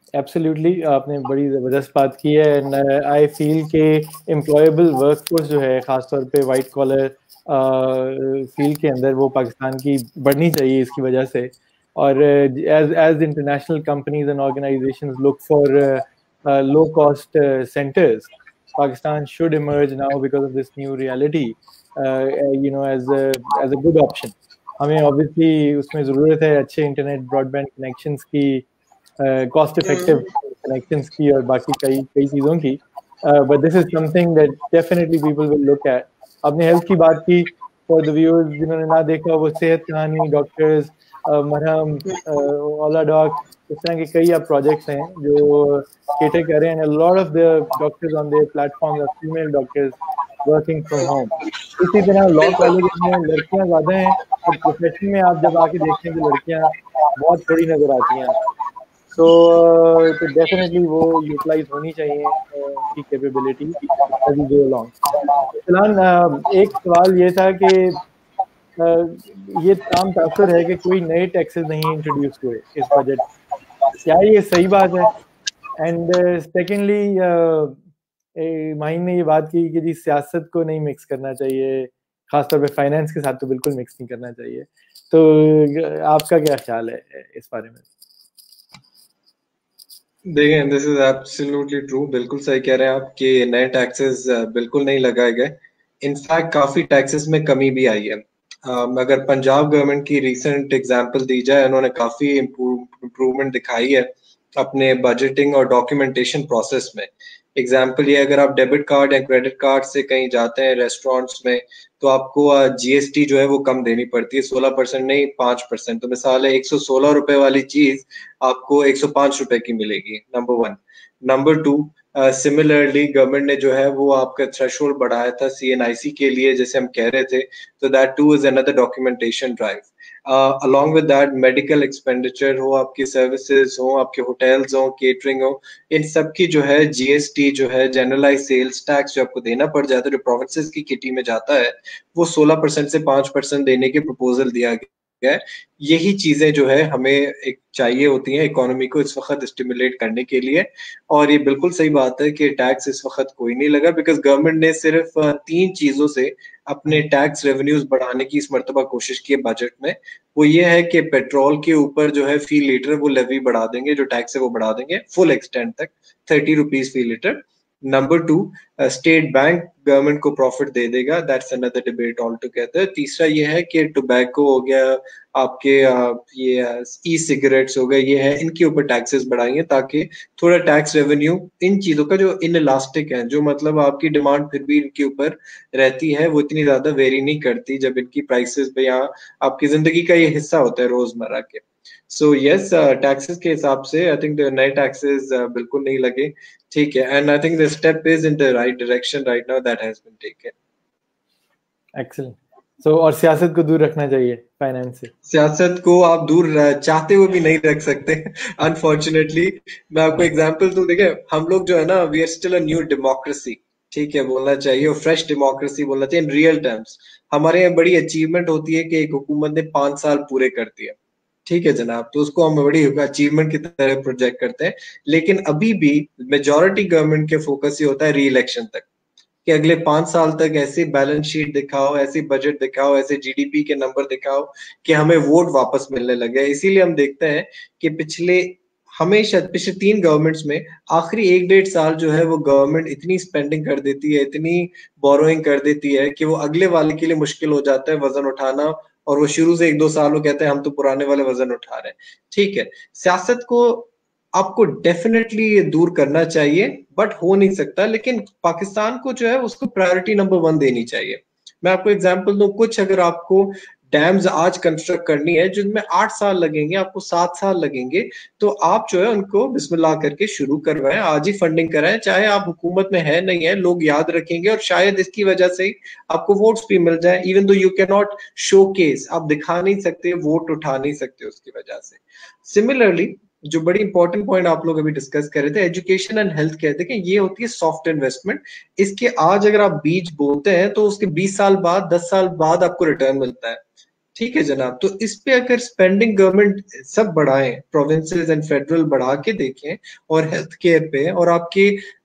एब्सोल्युटली, आपने बड़ी ज़बरदस्त बात की है एंड आई फील के एम्प्लॉयबल वर्कफोर्स जो है ख़ासतौर पे वाइट कॉलर फील्ड के अंदर वो पाकिस्तान की बढ़नी चाहिए इसकी वजह से। और as as international companies and organisations look for low cost centres, Pakistan should emerge now because of this new reality, uh, you know, as a as a good option. हमें obviously उसमें ज़रूरत है अच्छे इंटरनेट ब्रॉडबैंड कनेक्शंस की, कॉस्ट इफेक्टिव कनेक्शंस की और बाकी कई कई चीज़ों की, but this is something that definitely people will look at. आपने हेल्थ की बात की, फॉर द व्यूअर्स जिन्होंने ना देखा वो सेहत कहानी, डॉक्टर्स, मरहम, ओला डॉक, इस तरह के कई अब प्रोजेक्ट्स हैं जो केटर कर रहे हैं। And lot of the doctors on their platform are female doctors working from home. इसी तरह लॉ कॉलेज में लड़कियां ज़्यादा हैं, और प्रोफेशन में आप जब आके देखते हैं कि लड़कियां बहुत थोड़ी नजर आती हैं, तो तो डेफिनेटली वो यूटिलाइज होनी चाहिए उनकी capability as we go along. फिलहाल एक सवाल ये था कि ये ताम तासर है कि कोई नए टैक्सेस नहीं इंट्रोड्यूस हुए इस बजट, क्या ये सही बात है? एंड सेकेंडली माहिन ने ये बात की कि जी सियासत को नहीं मिक्स करना चाहिए, खासतौर पे फाइनेंस के साथ तो बिल्कुल मिक्स नहीं करना चाहिए, तो आपका क्या ख्याल है इस बारे में? देखिए, दिस इज एब्सोल्युटली ट्रू, बिल्कुल सही कह रहे हैं आप कि नए टैक्सेस बिल्कुल नहीं लगाए गए। इनफैक्ट काफी टैक्सेस में कमी भी आई है। um, अगर पंजाब गवर्नमेंट की रिसेंट एग्जांपल दी जाए, उन्होंने काफी इम्प्रूवमेंट दिखाई है अपने बजटिंग और डॉक्यूमेंटेशन प्रोसेस में। एग्जाम्पल ये, अगर आप डेबिट कार्ड या क्रेडिट कार्ड से कहीं जाते हैं रेस्टोरेंट्स में, तो आपको जीएसटी जो है वो कम देनी पड़ती है, सोलह परसेंट नहीं पांच परसेंट। तो मिसाल है एक सौ सोलह रुपए वाली चीज आपको एक सौ पांच रुपए की मिलेगी, number one. Number two, similarly government ने जो है वो आपका थ्रेशोल्ड बढ़ाया था सीएनआईसी के लिए, जैसे हम कह रहे थे, तो that too is another documentation drive. Along with that medical expenditure हो, आपकी सर्विसेज हो, आपके होटल्स हो, केटरिंग हो, इन सब की जो है जीएसटी जो है जनरलाइज सेल्स टैक्स जो आपको देना पड़ जाता है, जो प्रोविंसेस की किटी में जाता है, वो सोलह परसेंट से पांच परसेंट देने के प्रपोजल दिया गया है। यही चीजें जो है हमें एक चाहिए होती हैं इकोनॉमी को इस वक्त स्टिमुलेट करने के लिए। और ये बिल्कुल सही बात है कि टैक्स इस वक्त कोई नहीं लगा, बिकॉज गवर्नमेंट ने सिर्फ तीन चीजों से अपने टैक्स रेवेन्यूज बढ़ाने की इस मर्तबा कोशिश की है बजट में। वो ये है कि पेट्रोल के ऊपर जो है फी लीटर वो लेवी बढ़ा देंगे, जो टैक्स है वो बढ़ा देंगे फुल एक्सटेंट तक, thirty rupees fee litre. Number two, State Bank government को प्रॉफिट दे देगा, that's another debate all together. तीसरा ये है कि टोबैको हो गया, आपके uh, ये ई uh, सिगरेट्स हो गए, ये है, इनके ऊपर टैक्सेस बढ़ाएंगे ताकि थोड़ा टैक्स रेवेन्यू इन चीजों का जो इन इलास्टिक है, जो मतलब आपकी डिमांड फिर भी इनके ऊपर रहती है, वो इतनी ज्यादा वेरी नहीं करती जब इनकी प्राइसेस पे यहाँ आपकी जिंदगी का ये हिस्सा होता है रोजमर्रा के। सो यस, टैक्सेस के हिसाब से आई थिंक नए टैक्सेस बिल्कुल नहीं लगे, ठीक है। And I think the step is in the right direction right now that has been taken. Excellent. So और सियासत को दूर रखना चाहिए फाइनेंस से? सियासत को आप दूर चाहते हुए भी नहीं रख सकते अनफॉर्चुनेटली। मैं आपको एग्जांपल दूं, देखिए हम लोग जो है ना, we are still a new democracy, ठीक है, बोलना चाहिए, और फ्रेश डेमोक्रेसी बोलना चाहिए इन रियल टर्म्स। हमारे यहाँ बड़ी अचीवमेंट होती है कि एक हुकूमत ने पांच साल पूरे कर दिया, ठीक है जनाब, तो उसको हम बड़ी अचीवमेंट की तरह प्रोजेक्ट करते हैं। लेकिन अभी भी मेजॉरिटी गवर्नमेंट के फोकस ये होता है री इलेक्शन तक, कि अगले पांच साल तक ऐसी बैलेंस शीट दिखाओ, ऐसी बजट दिखाओ, ऐसे जीडीपी के नंबर दिखाओ कि हमें वोट वापस मिलने लगे। इसीलिए हम देखते हैं कि पिछले हमेशा पिछले तीन गवर्नमेंट्स में आखिरी एक डेढ़ साल जो है वो गवर्नमेंट इतनी स्पेंडिंग कर देती है, इतनी बोरोइंग कर देती है कि वो अगले वाले के लिए मुश्किल हो जाता है वजन उठाना, और वो शुरू से एक दो साल वो कहते हैं हम तो पुराने वाले वजन उठा रहे हैं, ठीक है। सियासत को आपको डेफिनेटली ये दूर करना चाहिए, बट हो नहीं सकता। लेकिन पाकिस्तान को जो है उसको प्रायोरिटी नंबर वन देनी चाहिए। मैं आपको एग्जांपल दूं, कुछ अगर आपको डैम्स आज कंस्ट्रक्ट करनी है जिनमें आठ साल लगेंगे, आपको सात साल लगेंगे, तो आप जो है उनको बिस्मिल्लाह करके शुरू करवाएं, आज ही फंडिंग कराएं, चाहे आप हुकूमत में है नहीं है, लोग याद रखेंगे और शायद इसकी वजह से ही आपको वोट्स भी मिल जाए। Even though you can not showcase, आप दिखा नहीं सकते, वोट उठा नहीं सकते उसकी वजह से। सिमिलरली जो बड़ी इंपॉर्टेंट पॉइंट आप लोग अभी डिस्कस कर रहे थे, एजुकेशन एंड हेल्थ केयर, देखिए ये होती है सॉफ्ट इन्वेस्टमेंट। इसके आज अगर आप बीज बोते हैं तो उसके बीस साल बाद, दस साल बाद आपको रिटर्न मिलता है, ठीक है जनाब। तो इस पे अगर स्पेंडिंग गवर्नमेंट सब बढ़ाएं, प्रोविंसेस एंड फेडरल बढ़ा के देखें, और हेल्थ केयर पे और आपके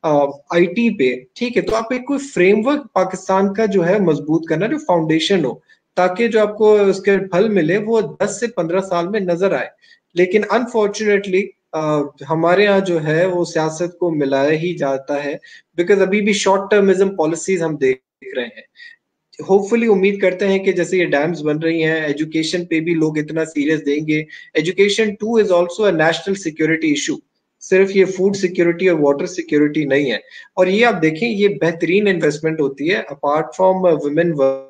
आईटी पे, ठीक है, तो आप एक कोई फ्रेमवर्क पाकिस्तान का जो है मजबूत करना, जो फाउंडेशन हो, ताकि जो आपको उसके फल मिले वो दस से पंद्रह साल में नजर आए। लेकिन अनफॉर्चुनेटली हमारे यहाँ जो है वो सियासत को मिलाया ही जाता है, बिकॉज अभी भी शॉर्ट टर्मिज्म पॉलिसीज हम देख रहे हैं। होपफुली उम्मीद करते हैं कि जैसे ये डैम्स बन रही हैं, एजुकेशन पे भी लोग इतना सीरियस देंगे। Education too is also a national security issue, सिर्फ ये फूड सिक्योरिटी और वाटर सिक्योरिटी नहीं है। और ये आप देखें, ये बेहतरीन इन्वेस्टमेंट होती है, apart from women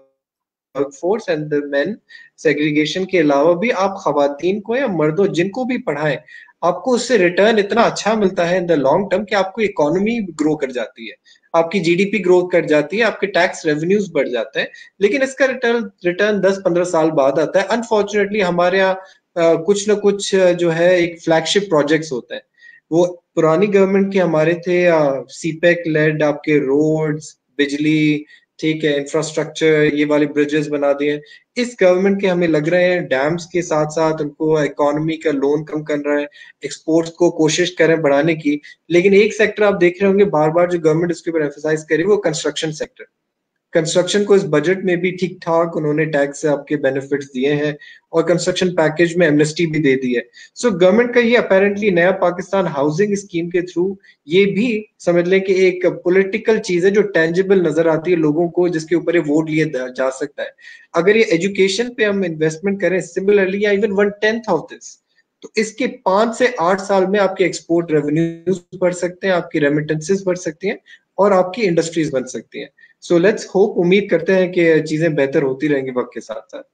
workforce and the men segregation के अलावा भी आप खवातीन को या मर्दों जिनको भी पढ़ाएं, आपको उससे रिटर्न इतना अच्छा मिलता है इन द लॉन्ग टर्म कि आपको इकोनॉमी ग्रो कर जाती है, आपकी जीडीपी ग्रो कर जाती है, आपके टैक्स रेवेन्यूज बढ़ जाते हैं। लेकिन इसका रिटर्न रिटर्न दस पंद्रह साल बाद आता है। अनफॉर्चुनेटली हमारे यहाँ कुछ ना कुछ जो है एक फ्लैगशिप प्रोजेक्ट्स होते हैं, वो पुरानी गवर्नमेंट के हमारे थे, सीपेक लेड आपके रोड्स, बिजली, ठीक है, इंफ्रास्ट्रक्चर, ये वाले ब्रिजेस बना दिए। इस गवर्नमेंट के हमें लग रहे हैं डैम्स के साथ साथ उनको इकोनॉमी का लोन कम कर रहा है, एक्सपोर्ट्स को कोशिश करें बढ़ाने की। लेकिन एक सेक्टर आप देख रहे होंगे बार बार जो गवर्नमेंट इसके ऊपर एम्फसाइज करे, वो कंस्ट्रक्शन सेक्टर। कंस्ट्रक्शन को इस बजट में भी ठीक ठाक उन्होंने टैक्स से आपके बेनिफिट्स दिए हैं, और कंस्ट्रक्शन पैकेज में एमनेस्टी भी दे दी है। सो so, गवर्नमेंट का ये अपेरेंटली नया पाकिस्तान हाउसिंग स्कीम के थ्रू ये भी समझ लें कि एक पॉलिटिकल चीज है जो टेंजिबल नजर आती है लोगों को, जिसके ऊपर ये वोट लिया जा सकता है। अगर ये एजुकेशन पे हम इन्वेस्टमेंट करें सिमिलरली, या even one tenth of this, तो इसके पांच से आठ साल में आपके एक्सपोर्ट रेवेन्यूज बढ़ सकते हैं, आपकी रेमिटेंसेस बढ़ सकती हैं, और आपकी इंडस्ट्रीज बन सकती हैं। सो लेट्स होप, उम्मीद करते हैं कि चीजें बेहतर होती रहेंगी वक्त के साथ साथ।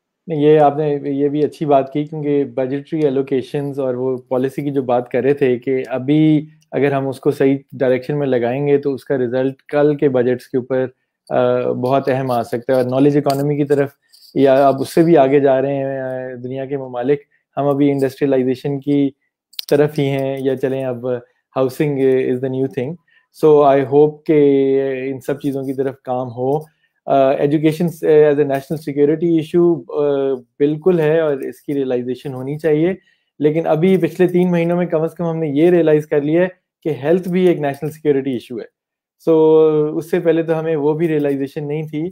ये आपने ये भी अच्छी बात की, क्योंकि बजटरी एलोकेशंस और वो पॉलिसी की जो बात कर रहे थे कि अभी अगर हम उसको सही डायरेक्शन में लगाएंगे तो उसका रिजल्ट कल के बजट्स के ऊपर बहुत अहम आ सकता है। और नॉलेज इकोनॉमी की तरफ, या अब उससे भी आगे जा रहे हैं दुनिया के ममालिक। हम अभी इंडस्ट्रियलाइजेशन की तरफ ही हैं, या चलें अब housing is the new thing. So I hope के इन सब चीज़ों की तरफ काम हो। Education as a national security issue बिल्कुल है, और इसकी रियलाइजेशन होनी चाहिए। लेकिन अभी पिछले तीन महीनों में कम से कम हमने ये रियलाइज कर लिया है कि हेल्थ भी एक नेशनल सिक्योरिटी इशू है। सो so, उससे पहले तो हमें वो भी रियलाइजेशन नहीं थी।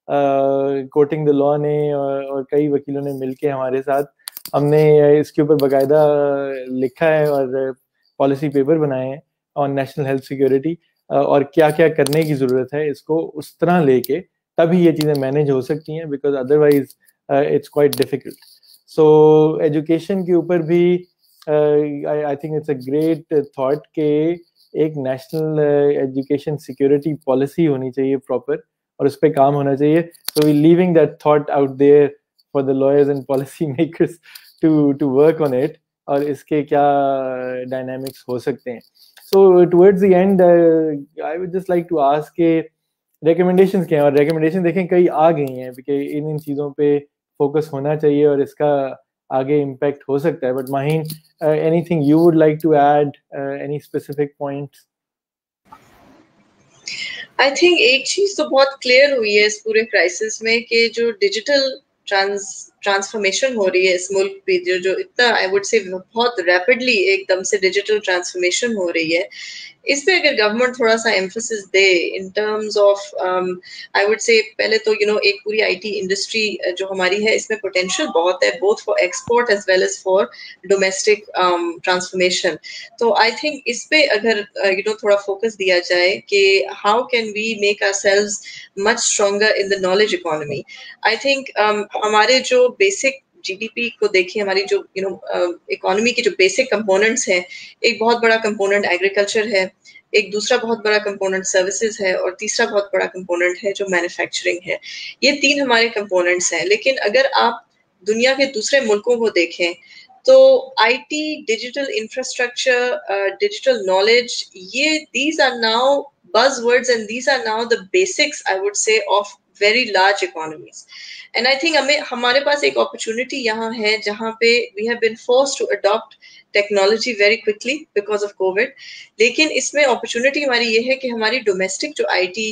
कोटिंग द लॉ ने और, और कई वकीलों ने मिलके हमारे साथ, हमने इसके ऊपर बाकायदा लिखा है और पॉलिसी पेपर बनाए हैं ऑन नेशनल हेल्थ सिक्योरिटी, और क्या क्या करने की ज़रूरत है इसको उस तरह लेके, तभी ये चीज़ें मैनेज हो सकती हैं, because otherwise it's quite difficult. So education के ऊपर भी I think it's a great thought के एक नेशनल एजुकेशन सिक्योरिटी पॉलिसी होनी चाहिए प्रॉपर, और उस पर काम होना चाहिए। So we leaving that thought out there for the lawyers and policy makers to to work on it, और इसके क्या डायनामिक्स हो सकते हैं। So towards the end I would just like to ask के रिकमेंडेशंस क्या हैं, और रिकमेंडेशन देखें कई आ गई हैं कि इन इन चीज़ों पे फोकस होना चाहिए और इसका आगे इम्पैक्ट हो सकता है। But Maheen, anything you would like to add, any specific points? I think एक चीज तो बहुत क्लियर हुई है इस पूरे क्राइसिस में कि जो डिजिटल ट्रांस ट्रांसफॉर्मेशन हो रही है इस मुल्क पे, जो जो इतना आई वुड से बहुत रैपिडली एकदम से डिजिटल ट्रांसफॉर्मेशन हो रही है, इस पे अगर गवर्नमेंट थोड़ा सा एम्फोसिस दे in terms of I would say, पहले तो यू नो एक पूरी आईटी इंडस्ट्री जो हमारी है इसमें पोटेंशियल बहुत है, both for export as well as for domestic transformation. तो आई थिंक इस पे अगर यू नो थोड़ा फोकस दिया जाए कि how can we make ourselves much stronger in the knowledge economy. I think हमारे जो बेसिक जीडीपी को देखिए, हमारी जो यू नो इकोनॉमी की जो बेसिक कंपोनेंट्स हैं, एक बहुत बड़ा कंपोनेंट एग्रीकल्चर है, एक दूसरा बहुत बड़ा कंपोनेंट सर्विसेज है, और तीसरा बहुत बड़ा कंपोनेंट है जो मैन्युफैक्चरिंग है। ये तीन हमारे कंपोनेंट्स हैं। लेकिन अगर आप दुनिया के दूसरे मुल्कों को देखें तो IT, digital infrastructure, digital knowledge, ये these are now buzzwords and these are now the basics I would say of very large economies. And I think हमें हमारे पास एक opportunity यहाँ है जहाँ पे we have been forced to adopt technology very quickly because of COVID. लेकिन इसमें opportunity हमारी ये है कि हमारी domestic जो I T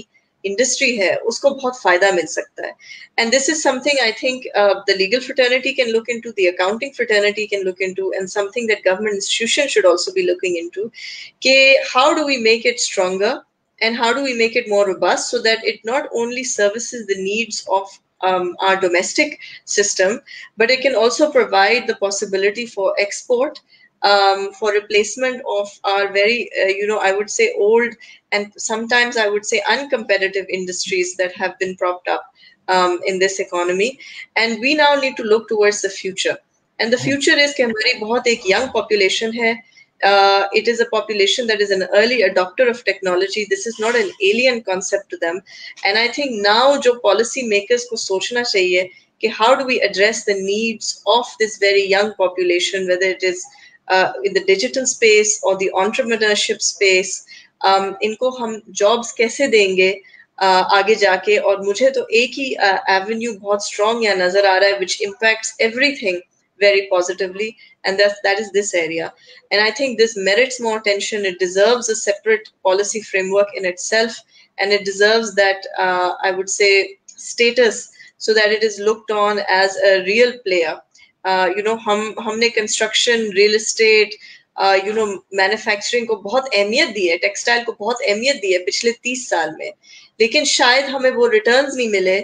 इंडस्ट्री है उसको बहुत फायदा मिल सकता है. And this is something I think the legal fraternity can look into, the accounting fraternity can look into, and something that government institution should also be looking into, कि how do we make it stronger and how do we make it more robust so that it not only services the needs of um, our domestic system, but it can also provide the possibility for export, um, for replacement of our very, uh, you know, I would say old and sometimes I would say uncompetitive industries that have been propped up um, in this economy. And we now need to look towards the future. And the future is कि हमारी बहुत एक young population है. Uh, it is a population that is an early adopter of technology. This is not an alien concept to them. And I think now जो policy makers को सोचना चाहिए कि how do we address the needs of this very young population, whether it is uh, in the digital space or the entrepreneurship space. Um, इनको हम jobs कैसे देंगे uh, आगे जाके. और मुझे तो एक ही uh, avenue बहुत strong यहाँ नजर आ रहा है which impacts everything very positively, and that that is this area. And I think this merits more attention. It deserves a separate policy framework in itself, and it deserves that uh, I would say status, so that it is looked on as a real player. Uh, you know, हम हमने construction, real estate, uh, you know, manufacturing को बहुत अहमियत दी है, textile को बहुत अहमियत दी है पिछले तीस साल में, लेकिन शायद हमें वो returns नहीं मिले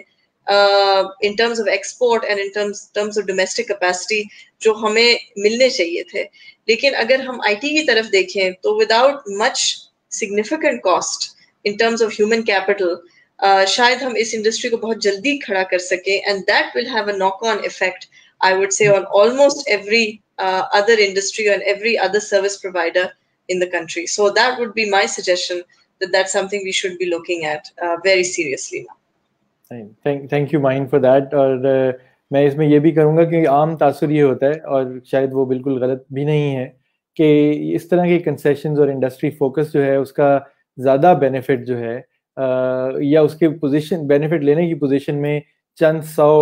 Uh, in terms of export and in terms terms of domestic capacity जो हमें मिलने चाहिए थे. लेकिन अगर हम I T की तरफ देखें तो without much significant cost in terms of human capital, uh, शायद हम इस industry को बहुत जल्दी खड़ा कर सकें, and that will have a knock-on effect, I would say, on almost every uh, other industry and every other service provider in the country. So that would be my suggestion, that that's something we should be looking at uh, very seriously now. Thank thank you Maheen for that. और uh, मैं इसमें ये भी करूँगा कि आम तासुर ये होता है, और शायद वो बिल्कुल गलत भी नहीं है, कि इस तरह के कंसेशंस और इंडस्ट्री फोकस जो है उसका ज़्यादा बेनिफिट जो है uh, या उसके पोजीशन बेनिफिट लेने की पोजीशन में चंद सौ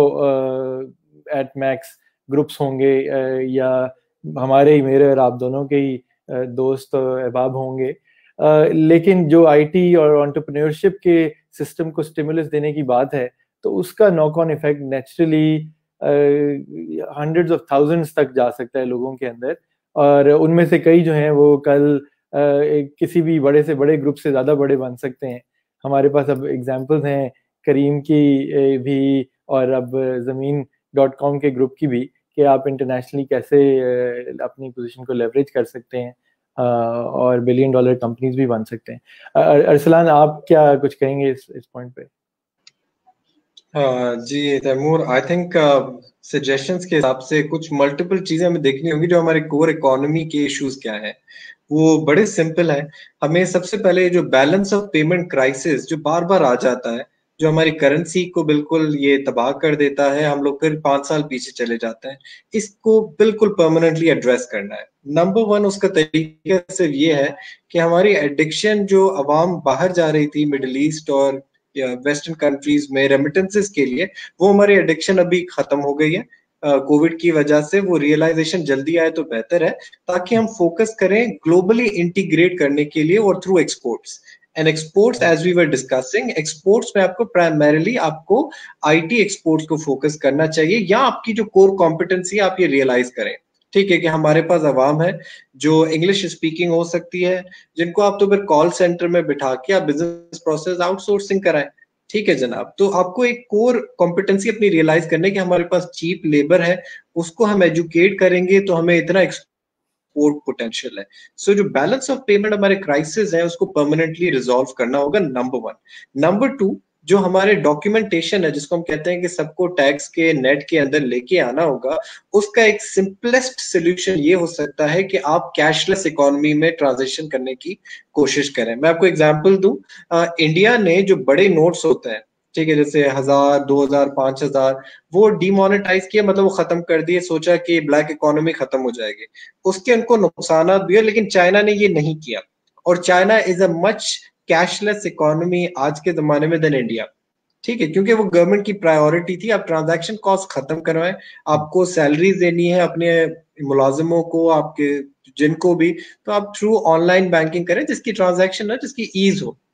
एट मैक्स ग्रुप्स होंगे, uh, या हमारे ही मेरे और आप दोनों के ही uh, दोस्त अहबाब होंगे. Uh, लेकिन जो आईटी और एंटरप्रेन्योरशिप के सिस्टम को स्टिमुलस देने की बात है, तो उसका knock on effect naturally hundreds of thousands तक जा सकता है लोगों के अंदर, और उनमें से कई जो हैं वो कल uh, किसी भी बड़े से बड़े ग्रुप से ज़्यादा बड़े बन सकते हैं. हमारे पास अब एग्जांपल्स हैं करीम की भी, और अब ज़मीन डॉट कॉम के ग्रुप की भी, कि आप इंटरनेशनली कैसे uh, अपनी पोजीशन को लेवरेज कर सकते हैं और बिलियन डॉलर कंपनीज भी बन सकते हैं. अरसलान, आप क्या कुछ कहेंगे इस इस पॉइंट पे? uh, जी तैमूर, आई थिंक सजेशंस के हिसाब से कुछ मल्टीपल चीजें हमें देखनी होंगी. जो हमारे कोर इकोनॉमी के इश्यूज क्या है वो बड़े सिंपल है. हमें सबसे पहले जो बैलेंस ऑफ पेमेंट क्राइसिस जो बार बार आ जाता है, जो हमारी करेंसी को बिल्कुल ये तबाह कर देता है, हम लोग फिर पांच साल पीछे चले जाते हैं, इसको बिल्कुल परमानेंटली एड्रेस करना है. नंबर वन उसका तरीका सिर्फ ये है कि हमारी एडिक्शन जो अवाम बाहर जा रही थी मिडिल ईस्ट और वेस्टर्न कंट्रीज में रेमिटेंसेस के लिए, वो हमारी एडिक्शन अभी खत्म हो गई है. कोविड uh, की वजह से वो रियलाइजेशन जल्दी आए तो बेहतर है, ताकि हम फोकस करें ग्लोबली इंटीग्रेट करने के लिए और through exports. And exports as we were discussing, exports में आपको प्राइमरीली आपको आईटी एक्सपोर्ट्स को फोकस करना चाहिए, या आपकी जो कोर कॉम्पिटेंसी आप ये रियलाइज करें. ठीक है कि हमारे पास अवाम है जो इंग्लिश स्पीकिंग हो सकती है, जिनको आप तो फिर कॉल सेंटर में बिठा के आप बिजनेस प्रोसेस आउटसोर्सिंग कराएं. ठीक है जनाब, तो आपको एक कोर कॉम्पिटेंसी अपनी रियलाइज करने की, हमारे पास चीप लेबर है, उसको हम एजुकेट करेंगे तो हमें इतना एक्सपोर्ट पोटेंशियल है. सो so, जो बैलेंस ऑफ पेमेंट हमारे क्राइसिस है उसको परमानेंटली रिजॉल्व करना होगा, नंबर वन. नंबर टू, जो हमारे डॉक्यूमेंटेशन है, जिसको हम कहते हैं कि सबको टैक्स के नेट के अंदर लेके आना होगा, उसका एक सिंपलेस्ट सोल्यूशन ये हो सकता है कि आप कैशलेस इकोनॉमी में ट्रांजिशन करने की कोशिश करें. मैं आपको एग्जांपल दूं, इंडिया ने जो बड़े नोट्स होते हैं, ठीक है, जैसे हजार, दो हजार, पांच हजार, वो डिमोनेटाइज किया, मतलब वो खत्म कर दिए, सोचा कि ब्लैक इकोनॉमी खत्म हो जाएगी. उसके उनको नुकसान भी है, लेकिन चाइना ने ये नहीं किया, और China is a much cashless economy आज के जमाने में देन इंडिया. ठीक है, क्योंकि वो गवर्नमेंट की प्रायोरिटी थी, आप ट्रांजैक्शन कॉस्ट खत्म करवाएं, आपको सैलरी देनी है अपने मुलाजिमों को, आपके जिनको भी, तो आप थ्रू ऑनलाइन बैंकिंग करें जिसकी ट्रांजैक्शन है, जिसकी ईज हो.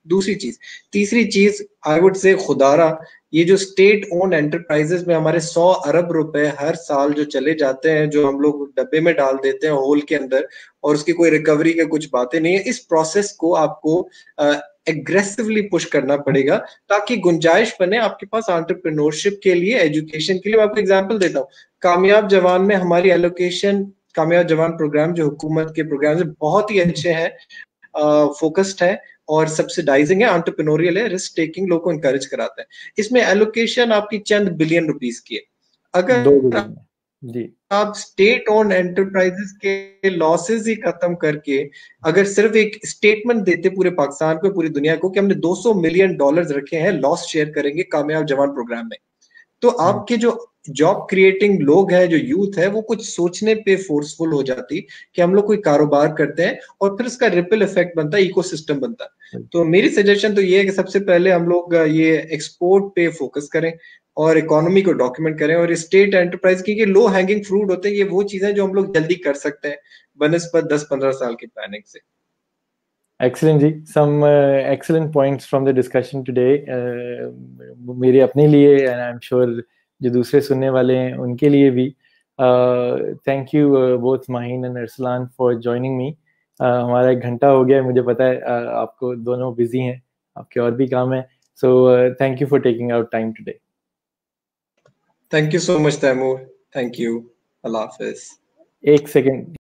दूसरी चीज, तीसरी चीज आई वुड से खुदारा, ये जो स्टेट ओन एंटरप्राइजेस में हमारे सौ अरब रुपए हर साल जो चले जाते हैं, जो हम लोग डब्बे में डाल देते हैं होल के अंदर, और उसकी कोई रिकवरी के कुछ बातें नहीं है। इस प्रोसेस को आपको एग्रेसिवली पुश करना पड़ेगा ताकि गुंजाइश बने आपके पास एंटरप्रेन्योरशिप के लिए, एजुकेशन के लिए। मैं आपको एग्जांपल देता हूँ, कामयाब जवान में हमारी एलोकेशन, कामयाब जवान प्रोग्राम जो हुकूमत के प्रोग्राम है बहुत ही अच्छे हैं, फोकस्ड है और सब्सिडाइजिंग है, एंटरप्रेन्योरियल है, रिस्क टेकिंग लोगों को इनकरेज कराता है। इसमें एलोकेशन आपकी चंद बिलियन रुपीस की है। अगर दो बिलियन जी आप स्टेट ओन एंटरप्राइजेस के लॉसेस ही खत्म करके अगर सिर्फ एक स्टेटमेंट देते पूरे पाकिस्तान को, पूरी दुनिया को, कि हमने दो सौ मिलियन डॉलर्स रखे हैं, लॉस शेयर करेंगे कामयाब जवान प्रोग्राम में, तो आपके जो जॉब क्रिएटिंग लोग हैं, जो यूथ है, वो कुछ सोचने पे फोर्सफुल हो जाती कि हम लोग कोई कारोबार करते हैं, और फिर उसका रिपल इफेक्ट बनता है, इकोसिस्टम बनता है। तो मेरी सजेशन तो ये है कि सबसे पहले हम लोग ये एक्सपोर्ट पे फोकस करें और इकोनॉमी को डॉक्यूमेंट करें, और स्टेट एंटरप्राइज की लो हैंगिंग फ्रूट होते हैं, ये वो चीजें जो हम लोग जल्दी कर सकते हैं बनस्पत दस पंद्रह साल की प्लानिंग से। Excellent ji, some uh, excellent points from the discussion today. uh, मेरे अपने लिए and I'm sure जो दूसरे सुनने वाले हैं उनके लिए भी. uh, thank you uh, both Maheen and Arsalan for joining me. uh, हमारा एक घंटा हो गया है, मुझे पता है uh, आपको दोनों बिजी हैं, आपके और भी काम है, so uh, thank you for taking out time today. Thank you so much Taimur, thank you, Allah Hafiz. एक सेकेंड